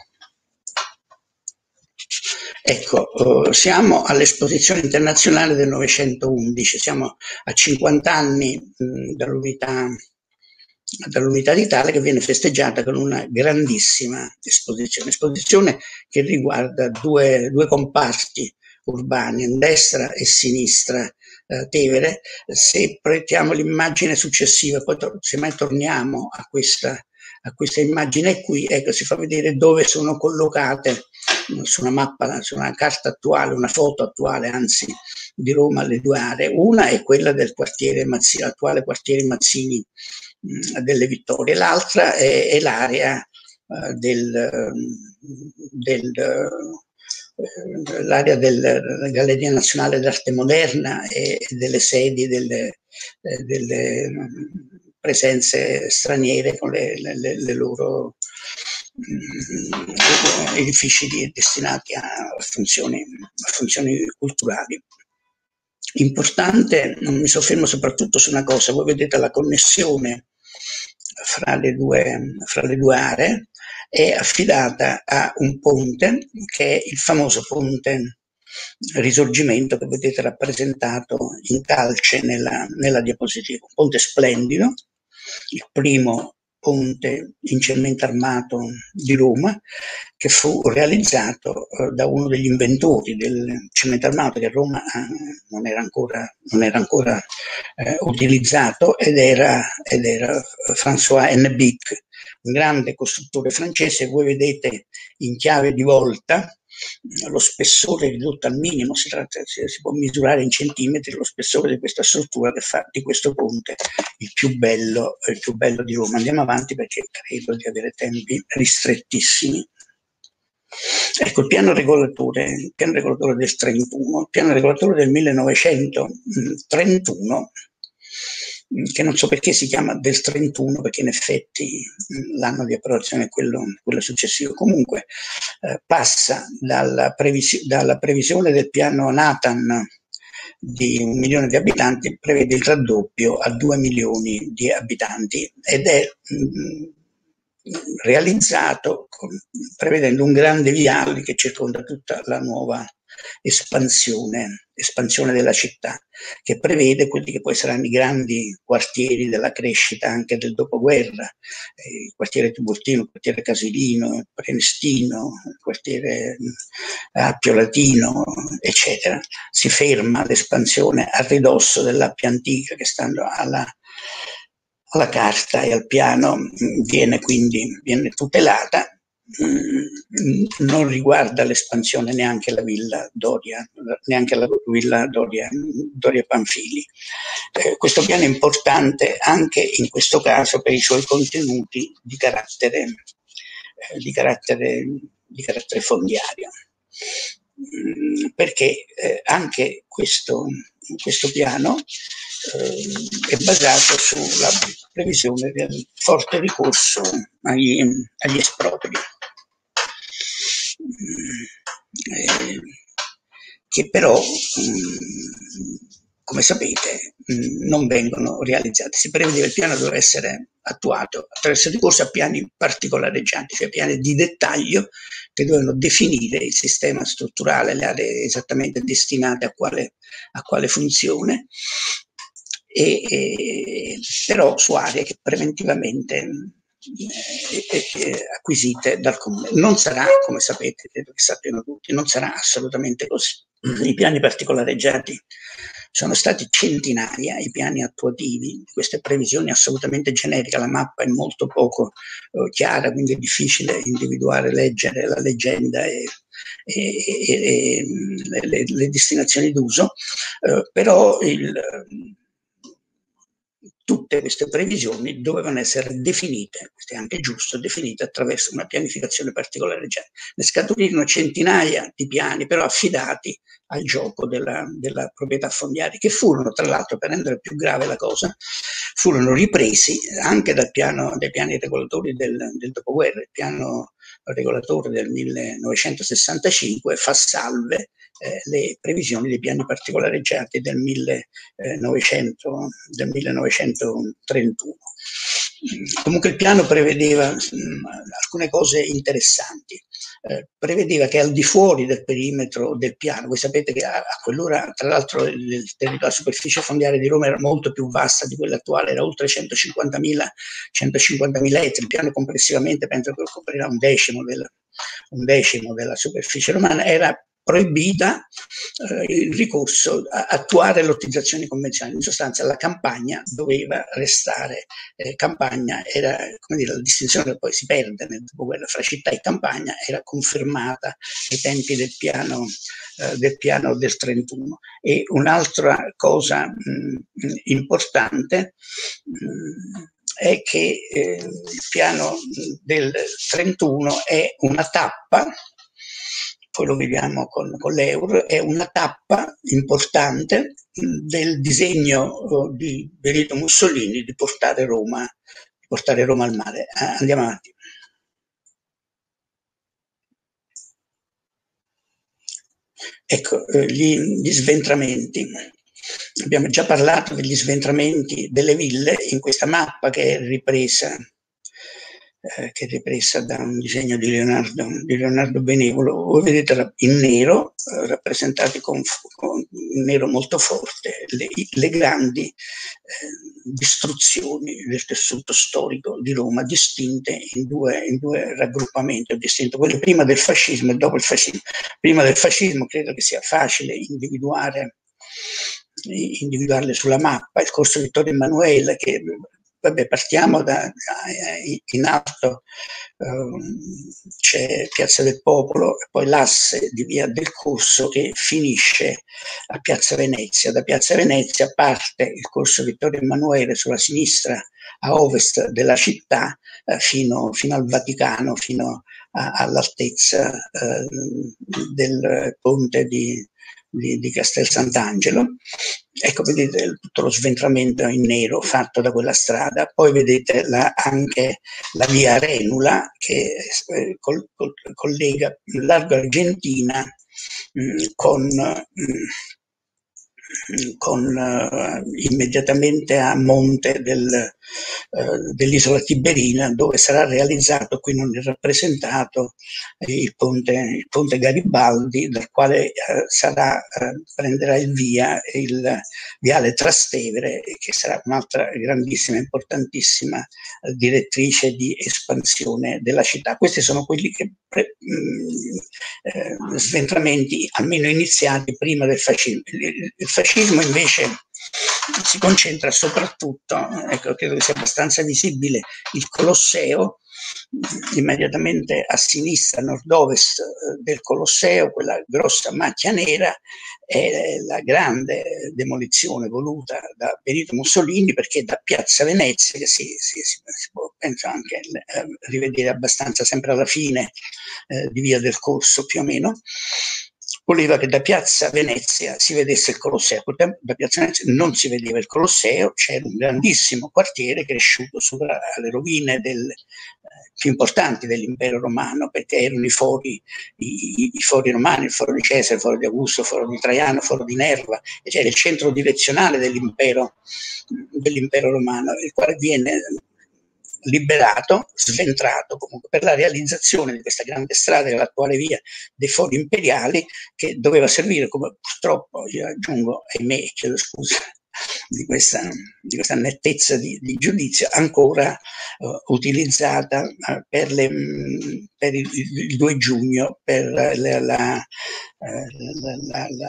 Ecco, siamo all'Esposizione Internazionale del Novecentoundici, siamo a cinquanta anni dall'unità dall'Unità d'Italia, che viene festeggiata con una grandissima esposizione, esposizione che riguarda due, due comparti urbani, a destra e sinistra eh, Tevere. Se proiettiamo l'immagine successiva, poi se mai torniamo a questa a questa immagine qui, ecco, si fa vedere dove sono collocate su una mappa, su una carta attuale, una foto attuale, anzi, di Roma, le due aree. Una è quella del quartiere Mazzini, attuale quartiere Mazzini mh, delle Vittorie, l'altra è, è l'area uh, del, del uh, l'area della Galleria Nazionale d'Arte Moderna e delle sedi delle, delle presenze straniere con le, le, le loro mh, edifici di, destinati a funzioni, a funzioni culturali. Importante, non mi soffermo soprattutto su una cosa, voi vedete la connessione fra le due, fra le due aree, è affidata a un ponte che è il famoso ponte Risorgimento, che vedete rappresentato in calce nella, nella diapositiva. Un ponte splendido, il primo ponte in cemento armato di Roma, che fu realizzato eh, da uno degli inventori del cemento armato, che a Roma eh, non era ancora, non era ancora eh, utilizzato, ed era, ed era François Hennebic, un grande costruttore francese. Voi vedete in chiave di volta lo spessore ridotto al minimo, si, tratta, si, si può misurare in centimetri lo spessore di questa struttura, che fa di questo ponte il più bello, il più bello di Roma. Andiamo avanti perché credo di avere tempi ristrettissimi. Ecco, il piano regolatore, il piano regolatore del trentuno, il piano regolatore del millenovecentotrentuno, che non so perché si chiama del trentuno, perché in effetti l'anno di approvazione è quello, quello successivo. Comunque eh, passa dalla, previsi dalla previsione del piano Nathan di un milione di abitanti, prevede il raddoppio a due milioni di abitanti, ed è mh, realizzato con, prevedendo un grande viale che circonda tutta la nuova espansione, espansione della città, che prevede quelli che poi saranno i grandi quartieri della crescita anche del dopoguerra, eh, il quartiere Tiburtino, il quartiere Casilino, il Prenestino, il quartiere Appio Latino, eccetera. Si ferma l'espansione a ridosso dell'Appia Antica, che stando alla alla carta e al piano viene quindi viene tutelata. Non riguarda l'espansione neanche la villa Doria, neanche la villa Doria, Doria Pamphili. Eh, questo piano è importante anche in questo caso per i suoi contenuti di carattere, eh, di carattere, di carattere fondiario, mm, perché eh, anche questo, questo piano eh, è basato sulla previsione del forte ricorso agli, agli espropri. Eh, che però, mh, come sapete, mh, non vengono realizzati. Si prevedeva che il piano doveva essere attuato attraverso il ricorso a piani particolareggianti, cioè piani di dettaglio che dovevano definire il sistema strutturale, le aree esattamente destinate a quale, a quale funzione, e, e, però su aree che preventivamente Eh, eh, acquisite dal comune. Non sarà, come sapete, credo che sappiano tutti, non sarà assolutamente così. I piani particolareggiati sono stati centinaia, i piani attuativi di queste previsioni assolutamente generiche, la mappa è molto poco eh, chiara, quindi è difficile individuare, leggere la leggenda e, e, e, e le, le destinazioni d'uso, eh, però il tutte queste previsioni dovevano essere definite, questo è anche giusto, definite attraverso una pianificazione particolare. Ne scaturirono centinaia di piani, però affidati al gioco della, della proprietà fondiaria, che furono, tra l'altro, per rendere più grave la cosa, furono ripresi anche dal piano, dai piani regolatori del, del dopoguerra. Il piano regolatore del millenovecentosessantacinque fa salve eh, le previsioni dei piani particolareggiati del, millenovecento, del millenovecentotrentuno. Comunque il piano prevedeva mh, alcune cose interessanti. Eh, prevedeva che al di fuori del perimetro del piano, voi sapete che a, a quell'ora, tra l'altro, il, il la superficie fondiaria di Roma era molto più vasta di quella attuale, era oltre centocinquantamila ettari. Il piano complessivamente penso che coprirà un decimo, del, un decimo della superficie romana. Era proibita eh, il ricorso a attuare lottizzazioni convenzionali. In sostanza la campagna doveva restare eh, campagna, era, come dire, la distinzione che poi si perde nel dopoguerra fra città e campagna era confermata ai tempi del piano, eh, del piano del trentuno. E un'altra cosa mh, importante mh, è che eh, il piano del trentuno è una tappa, poi lo vediamo con, con l'Eur, è una tappa importante del disegno di Benito Mussolini di portare Roma, di portare Roma al mare. Andiamo avanti. Ecco, gli, gli sventramenti. Abbiamo già parlato degli sventramenti delle ville in questa mappa che è ripresa Eh, che è ripresa da un disegno di Leonardo, di Leonardo Benevolo. Voi vedete in nero, eh, rappresentati con, con un nero molto forte, le, le grandi eh, distruzioni del tessuto storico di Roma, distinte in due, in due raggruppamenti, ho distinto quelli prima del fascismo e dopo il fascismo. Prima del fascismo credo che sia facile individuare, individuarle sulla mappa, il corso Vittorio Emanuele, che vabbè, partiamo da, in alto, um, c'è Piazza del Popolo e poi l'asse di Via del Corso che finisce a Piazza Venezia. Da Piazza Venezia parte il corso Vittorio Emanuele sulla sinistra a ovest della città eh, fino, fino al Vaticano, fino all'altezza eh, del ponte di Di, di Castel Sant'Angelo. Ecco, vedete tutto lo sventramento in nero fatto da quella strada. Poi vedete la, anche la via Renula che eh, col, col, collega il largo Argentina mh, con, mh, con uh, immediatamente a monte del, uh, dell'isola Tiberina, dove sarà realizzato, qui non è rappresentato, il ponte, il ponte Garibaldi, dal quale uh, sarà, uh, prenderà il via il viale Trastevere, che sarà un'altra grandissima, importantissima uh, direttrice di espansione della città. Questi sono quelli che pre, mh, eh, sventramenti almeno iniziati prima del fascismo. Il, il fascismo invece si concentra soprattutto, ecco, credo che sia abbastanza visibile, il Colosseo, immediatamente a sinistra, a nord-ovest del Colosseo, quella grossa macchia nera è la grande demolizione voluta da Benito Mussolini, perché da Piazza Venezia, che si, si, si, si può penso anche eh, rivedere abbastanza sempre alla fine eh, di Via del Corso più o meno, voleva che da Piazza Venezia si vedesse il Colosseo. Da Piazza Venezia non si vedeva il Colosseo, c'era un grandissimo quartiere cresciuto sulle rovine del, eh, più importanti dell'impero romano, perché erano i fori, i, i fori romani, il foro di Cesare, il foro di Augusto, il foro di Traiano, il foro di Nerva, e c'era il centro direzionale dell'impero, dell'impero romano, il quale viene liberato, sventrato comunque per la realizzazione di questa grande strada, che è l'attuale via dei Fori Imperiali, che doveva servire, come purtroppo io aggiungo, ahimè, chiedo scusa di questa, di questa nettezza di, di giudizio, ancora uh, utilizzata uh, per, le, mh, per il, il due giugno, per la, la, la, la, la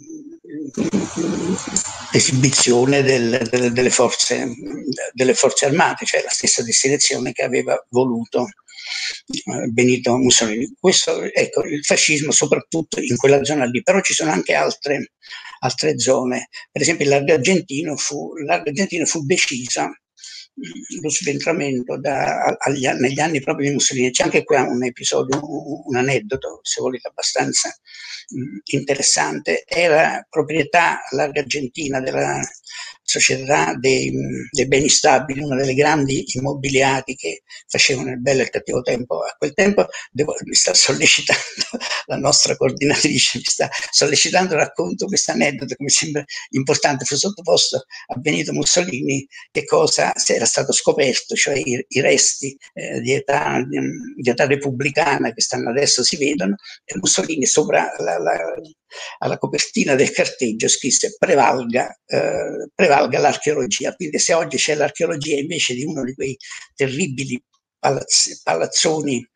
esibizione del, del, delle, forze, delle forze armate, cioè la stessa destinazione che aveva voluto Benito Mussolini. Questo, ecco, il fascismo soprattutto in quella zona lì, però ci sono anche altre, altre zone, per esempio il Largo Argentino fu, Largo Argentino fu decisa lo sventramento da, agli, negli anni proprio di Mussolini. C'è anche qua un episodio, un, un aneddoto, se volete, abbastanza mh, interessante. Era proprietà Largo Argentina della Società dei, dei Beni Stabili, una delle grandi immobiliari che facevano il bello e il cattivo tempo a quel tempo. Devo, mi sta sollecitando la nostra coordinatrice, mi sta sollecitando, racconto questo aneddoto che mi sembra importante. Fu sottoposto a Benito Mussolini che cosa era stato scoperto, cioè i, i resti eh, di, età, di, di età repubblicana che stanno adesso si vedono, e Mussolini sopra la, la, alla copertina del carteggio scrisse prevalga, eh, prevalga l'archeologia. Quindi se oggi c'è l'archeologia invece di uno di quei terribili palazzi, palazzoni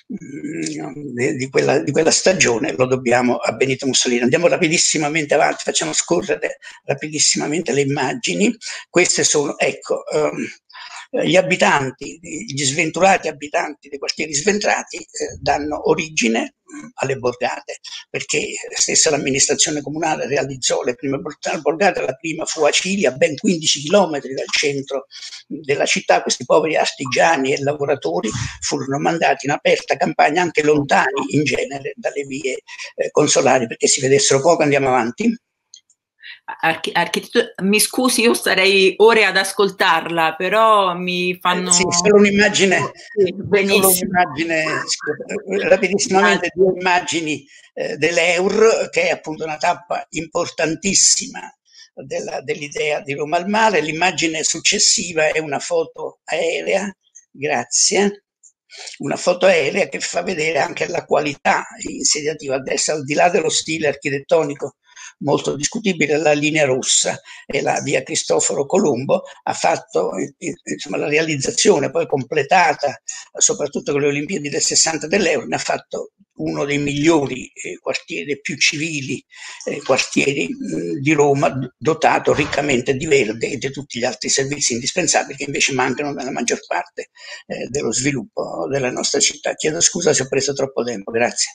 mh, di, quella, di quella stagione, lo dobbiamo a Benito Mussolini. Andiamo rapidissimamente avanti, facciamo scorrere rapidissimamente le immagini. Queste sono, ecco, um, gli abitanti, gli sventurati abitanti dei quartieri sventrati eh, danno origine mh, alle borgate, perché stessa l'amministrazione comunale realizzò le prime borgate. La prima fu a Cili, a ben quindici chilometri dal centro della città. Questi poveri artigiani e lavoratori furono mandati in aperta campagna, anche lontani in genere dalle vie eh, consolari, perché si vedessero poco. Andiamo avanti. Arch architetto, mi scusi, io starei ore ad ascoltarla, però mi fanno... Eh, sì, solo un'immagine, sì, benissimo. Rapidissimamente due immagini eh, dell'Eur, che è appunto una tappa importantissima dell'idea di Roma al mare. L'immagine successiva è una foto aerea, grazie, una foto aerea che fa vedere anche la qualità insediativa a destra, al di là dello stile architettonico molto discutibile. La linea rossa e la via Cristoforo Colombo ha fatto insomma, la realizzazione poi completata soprattutto con le Olimpiadi del sessanta dell'Eur, ne ha fatto uno dei migliori eh, quartieri, più civili eh, quartieri mh, di Roma, dotato riccamente di verde e di tutti gli altri servizi indispensabili che invece mancano nella maggior parte eh, dello sviluppo della nostra città. Chiedo scusa se ho preso troppo tempo, grazie.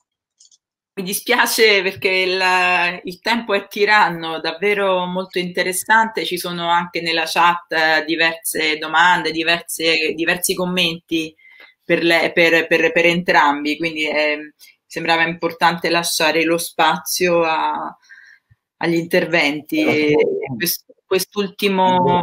Mi dispiace perché il, il tempo è tiranno, davvero molto interessante. Ci sono anche nella chat diverse domande, diverse, diversi commenti per, le, per, per, per entrambi, quindi eh, sembrava importante lasciare lo spazio a, agli interventi. Quest, quest'ultimo...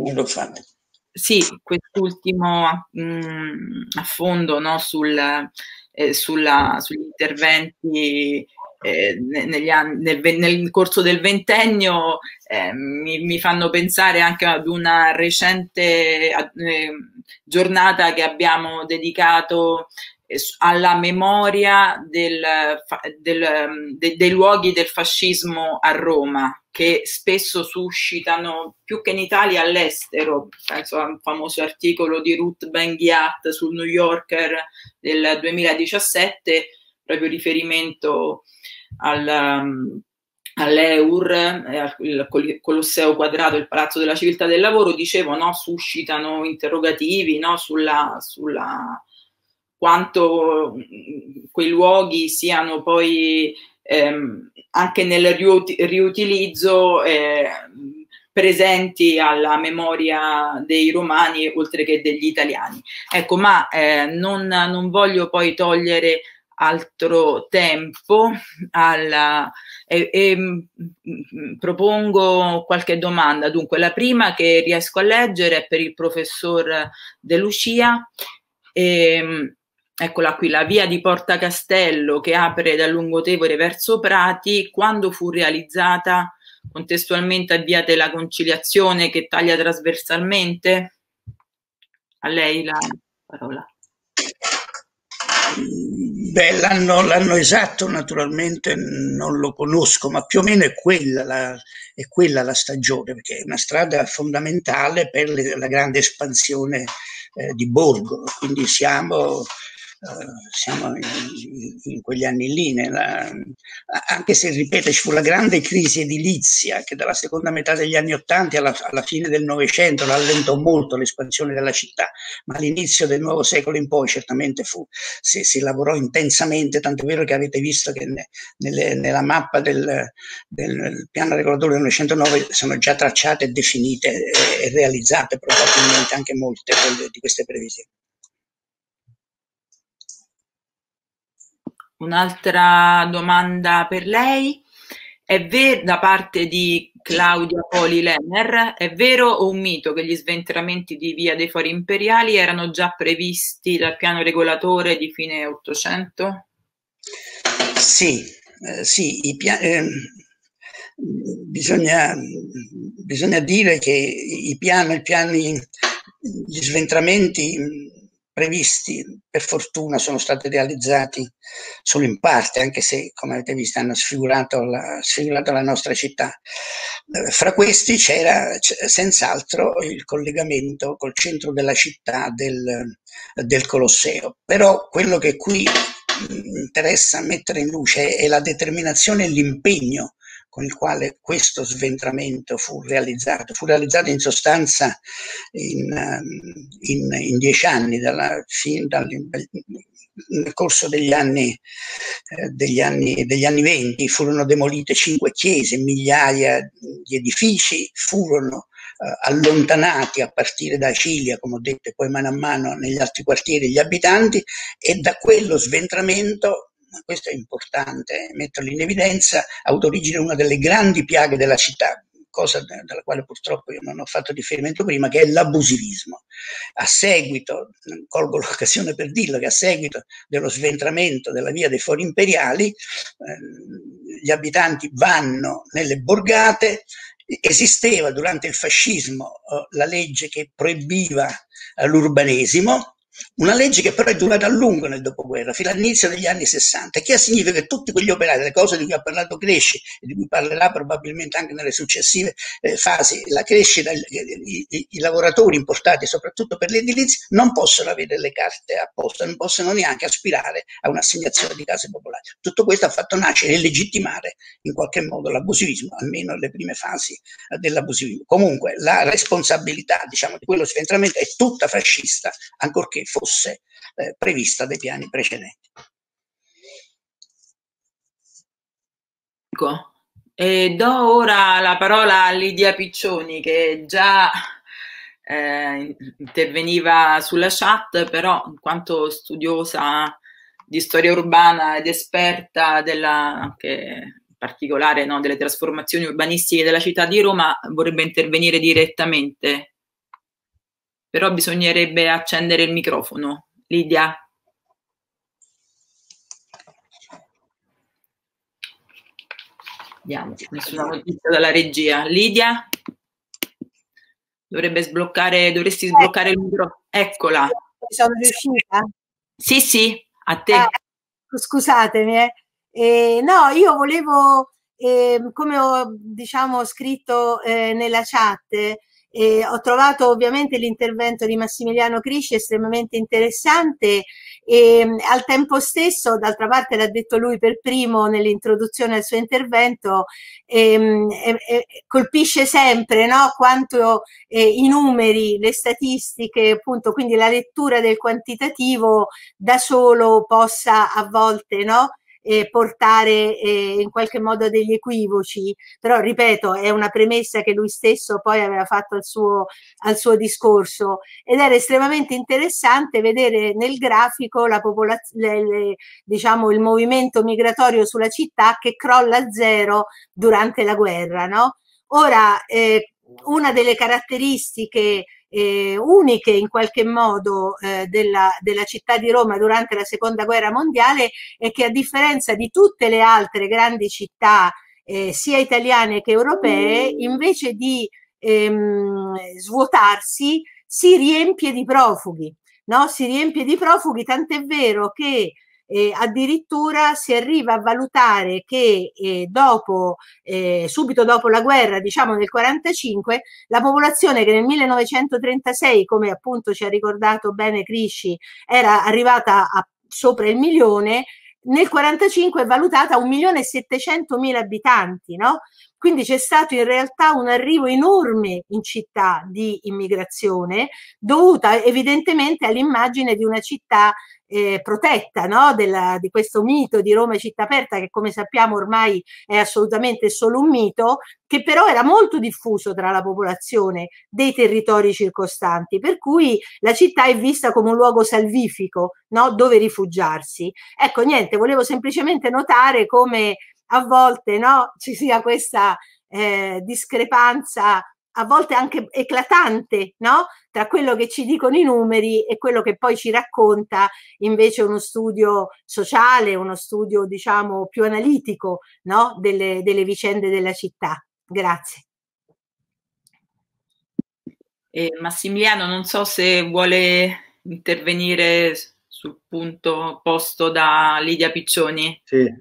Sì, quest'ultimo mh, affondo, no, sul, eh, sulla, sugli interventi eh, negli anni, nel, nel corso del ventennio eh, mi, mi fanno pensare anche ad una recente eh, giornata che abbiamo dedicato alla memoria del, del, de, dei luoghi del fascismo a Roma, che spesso suscitano, più che in Italia, all'estero. Penso a un famoso articolo di Ruth Ben-Ghiat sul New Yorker del duemiladiciassette, proprio riferimento al, all'Eur, eh, il Colosseo Quadrato, il Palazzo della Civiltà del Lavoro, dicevo, no, suscitano interrogativi, no, sulla, sulla quanto quei luoghi siano poi ehm, anche nel riutilizzo eh, presenti alla memoria dei romani oltre che degli italiani. Ecco, ma eh, non, non voglio poi togliere altro tempo alla, e, e mh, propongo qualche domanda. Dunque, la prima che riesco a leggere è per il professor De Lucia. E, eccola qui, la via di Porta Castello che apre da Lungotevere verso Prati, quando fu realizzata? Contestualmente avviate la conciliazione che taglia trasversalmente? A lei la parola. Beh, l'anno, l'anno esatto naturalmente non lo conosco, ma più o meno è quella la, è quella la stagione, perché è una strada fondamentale per le, la grande espansione eh, di Borgo, quindi siamo... Uh, siamo in, in quegli anni lì, nella, anche se ripeto ci fu la grande crisi edilizia che dalla seconda metà degli anni ottanta alla, alla fine del Novecento rallentò molto l'espansione della città, ma all'inizio del nuovo secolo in poi certamente fu, si, si lavorò intensamente, tanto è vero che avete visto che ne, nelle, nella mappa del, del piano regolatore del novecentonove sono già tracciate e definite e, e realizzate probabilmente anche molte delle, di queste previsioni. Un'altra domanda per lei, è vero, da parte di Claudia Poli Lenner, è vero o un mito che gli sventramenti di Via dei Fori Imperiali erano già previsti dal piano regolatore di fine Ottocento? Sì, eh, sì, i piani... Eh, bisogna, bisogna dire che i piani, i piani, gli sventramenti previsti per fortuna sono stati realizzati solo in parte, anche se come avete visto hanno sfigurato la, sfigurato la nostra città. Fra questi c'era senz'altro il collegamento col centro della città del, del Colosseo, però quello che qui interessa mettere in luce è la determinazione e l'impegno con il quale questo sventramento fu realizzato. Fu realizzato in sostanza in, in, in dieci anni, dalla, fin, dal, nel corso degli anni, eh, degli anni, degli anni venti furono demolite cinque chiese, migliaia di edifici furono eh, allontanati a partire da Acilia, come ho detto, e poi mano a mano negli altri quartieri gli abitanti, e da quello sventramento, questo è importante metterlo in evidenza, ha avuto origine una delle grandi piaghe della città, cosa della quale purtroppo io non ho fatto riferimento prima, che è l'abusivismo. A seguito, colgo l'occasione per dirlo, che a seguito dello sventramento della via dei Fori Imperiali, eh, gli abitanti vanno nelle borgate. Esisteva durante il fascismo eh, la legge che proibiva eh, l'urbanesimo, una legge che però è durata a lungo nel dopoguerra, fino all'inizio degli anni sessanta, che significa che tutti quegli operai, le cose di cui ha parlato Cresci e di cui parlerà probabilmente anche nelle successive eh, fasi, la crescita, i, i, i lavoratori importati soprattutto per l'edilizia non possono avere le carte apposta, non possono neanche aspirare a un'assegnazione di case popolari. Tutto questo ha fatto nascere e legittimare in qualche modo l'abusivismo, almeno le prime fasi eh, dell'abusivismo. Comunque la responsabilità, diciamo, di quello sventramento è tutta fascista, ancorché fosse eh, prevista dai piani precedenti. Ecco, e do ora la parola a Lidia Piccioni, che già eh, interveniva sulla chat, però in quanto studiosa di storia urbana ed esperta della, anche in particolare, no, delle trasformazioni urbanistiche della città di Roma, vorrebbe intervenire direttamente. Però bisognerebbe accendere il microfono. Lidia. Vediamo, nessuna notizia dalla regia. Lidia? Dovrebbe sbloccare, dovresti sbloccare il microfono. Eccola. Sono riuscita? Sì, sì, a te. Eh, scusatemi. Eh. Eh, no, io volevo, eh, come ho diciamo scritto eh, nella chat, Eh, ho trovato ovviamente l'intervento di Massimiliano Crisci estremamente interessante e al tempo stesso, d'altra parte l'ha detto lui per primo nell'introduzione al suo intervento, ehm, eh, eh, colpisce sempre, no? Quanto eh, i numeri, le statistiche, appunto, quindi la lettura del quantitativo da solo possa a volte, no? Eh, portare eh, in qualche modo degli equivoci, però ripeto è una premessa che lui stesso poi aveva fatto al suo, al suo discorso, ed era estremamente interessante vedere nel grafico la popolazione, diciamo il movimento migratorio sulla città che crolla a zero durante la guerra, no? Ora eh, una delle caratteristiche Eh, uniche in qualche modo eh, della, della città di Roma durante la seconda guerra mondiale è che, a differenza di tutte le altre grandi città eh, sia italiane che europee, invece di ehm, svuotarsi si riempie di profughi, no? Si riempie di profughi, tant'è vero che Eh, addirittura si arriva a valutare che eh, dopo, eh, subito dopo la guerra, diciamo nel quarantacinque, la popolazione che nel millenovecentotrentasei, come appunto ci ha ricordato bene Crisci, era arrivata a sopra il milione, nel quarantacinque è valutata a un milione e settecentomila abitanti, no? Quindi c'è stato in realtà un arrivo enorme in città di immigrazione, dovuta evidentemente all'immagine di una città eh, protetta, no? Della, di questo mito di Roma città aperta, che come sappiamo ormai è assolutamente solo un mito, che però era molto diffuso tra la popolazione dei territori circostanti, per cui la città è vista come un luogo salvifico, no? Dove rifugiarsi. Ecco, niente, volevo semplicemente notare come a volte, no, ci sia questa eh, discrepanza, a volte anche eclatante, no, tra quello che ci dicono i numeri e quello che poi ci racconta invece uno studio sociale, uno studio diciamo più analitico, no, delle, delle vicende della città. Grazie. E Massimiliano, non so se vuole intervenire sul punto posto da Lidia Piccioni. Sì.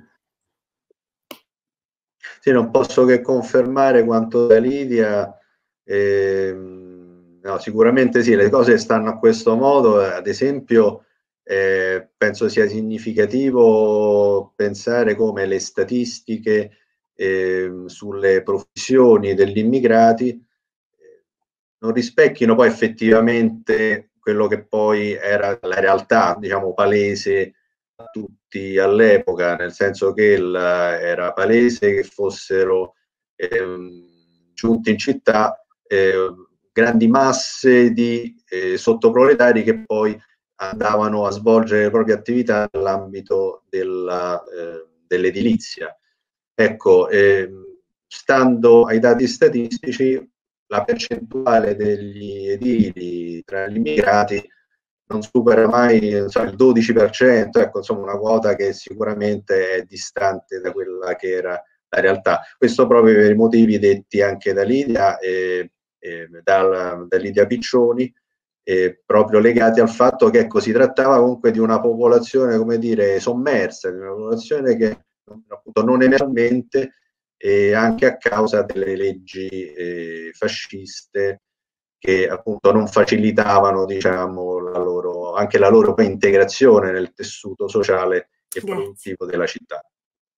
Sì, non posso che confermare quanto da Lidia. Eh, no, sicuramente sì, le cose stanno a questo modo. Ad esempio, eh, penso sia significativo pensare come le statistiche eh, sulle professioni degli immigrati eh, non rispecchino poi effettivamente quello che poi era la realtà, diciamo, palese a tutti all'epoca, nel senso che il, era palese che fossero ehm, giunti in città eh, grandi masse di eh, sottoproletari che poi andavano a svolgere le proprie attività nell'ambito della, eh, dell'edilizia. Ecco, eh, stando ai dati statistici, la percentuale degli edili tra gli immigrati non supera mai so, il dodici per cento, ecco, insomma una quota che sicuramente è distante da quella che era la realtà. Questo proprio per i motivi detti anche da Lidia e, e da, da Lidia Piccioni, e proprio legati al fatto che ecco, si trattava comunque di una popolazione, come dire, sommersa, di una popolazione che appunto non emermente, e anche a causa delle leggi eh, fasciste che appunto non facilitavano, diciamo, la loro, anche la loro integrazione nel tessuto sociale e produttivo della città.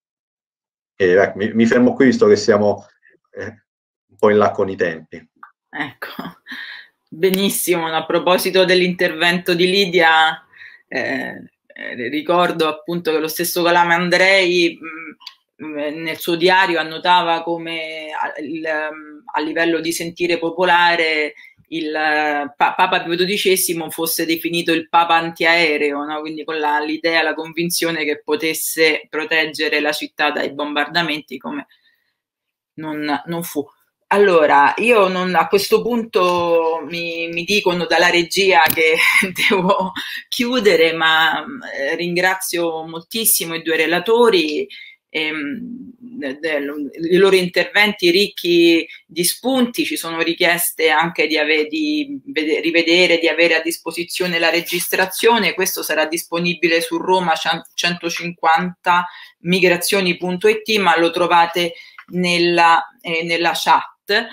E, eh, mi, mi fermo qui visto che siamo eh, un po' in là con i tempi. Ecco, benissimo. A proposito dell'intervento di Lidia, eh, eh, ricordo appunto che lo stesso Calamandrei mh, nel suo diario annotava come a, il, a livello di sentire popolare il pa Papa Pio dodicesimo fosse definito il Papa antiaereo, no? Quindi con l'idea, la, la convinzione che potesse proteggere la città dai bombardamenti, come non, non fu. Allora, io non, a questo punto mi, mi dicono dalla regia che devo chiudere, ma eh, ringrazio moltissimo i due relatori, ehm, de, de, i loro interventi ricchi di spunti. Ci sono richieste anche di, ave, di vede, rivedere, di avere a disposizione la registrazione. Questo sarà disponibile su Roma centocinquanta migrazioni punto it, ma lo trovate nella, eh, nella chat.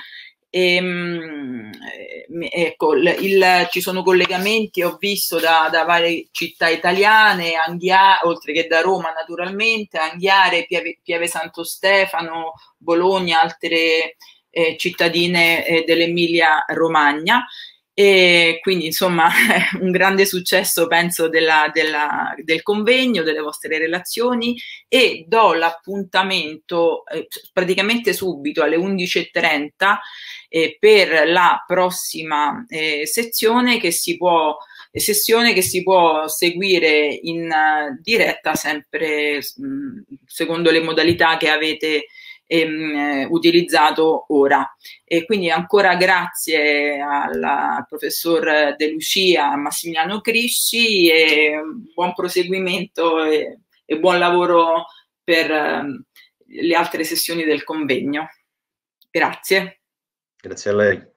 E, ecco, il, il, ci sono collegamenti, ho visto, da, da varie città italiane, Anghiare, oltre che da Roma naturalmente, Anghiare, Pieve, Pieve Santo Stefano, Bologna, altre eh, cittadine eh, dell'Emilia Romagna. E quindi insomma un grande successo, penso, della, della, del convegno, delle vostre relazioni, e do l'appuntamento eh, praticamente subito alle undici e trenta eh, per la prossima eh, sezione che si può sessione che si può seguire in uh, diretta, sempre mh, secondo le modalità che avete ehm, utilizzato ora. E quindi ancora grazie alla, al professor De Lucia, a Massimiliano Crisci, e buon proseguimento e, e buon lavoro per um, le altre sessioni del convegno. Grazie. Grazie a lei.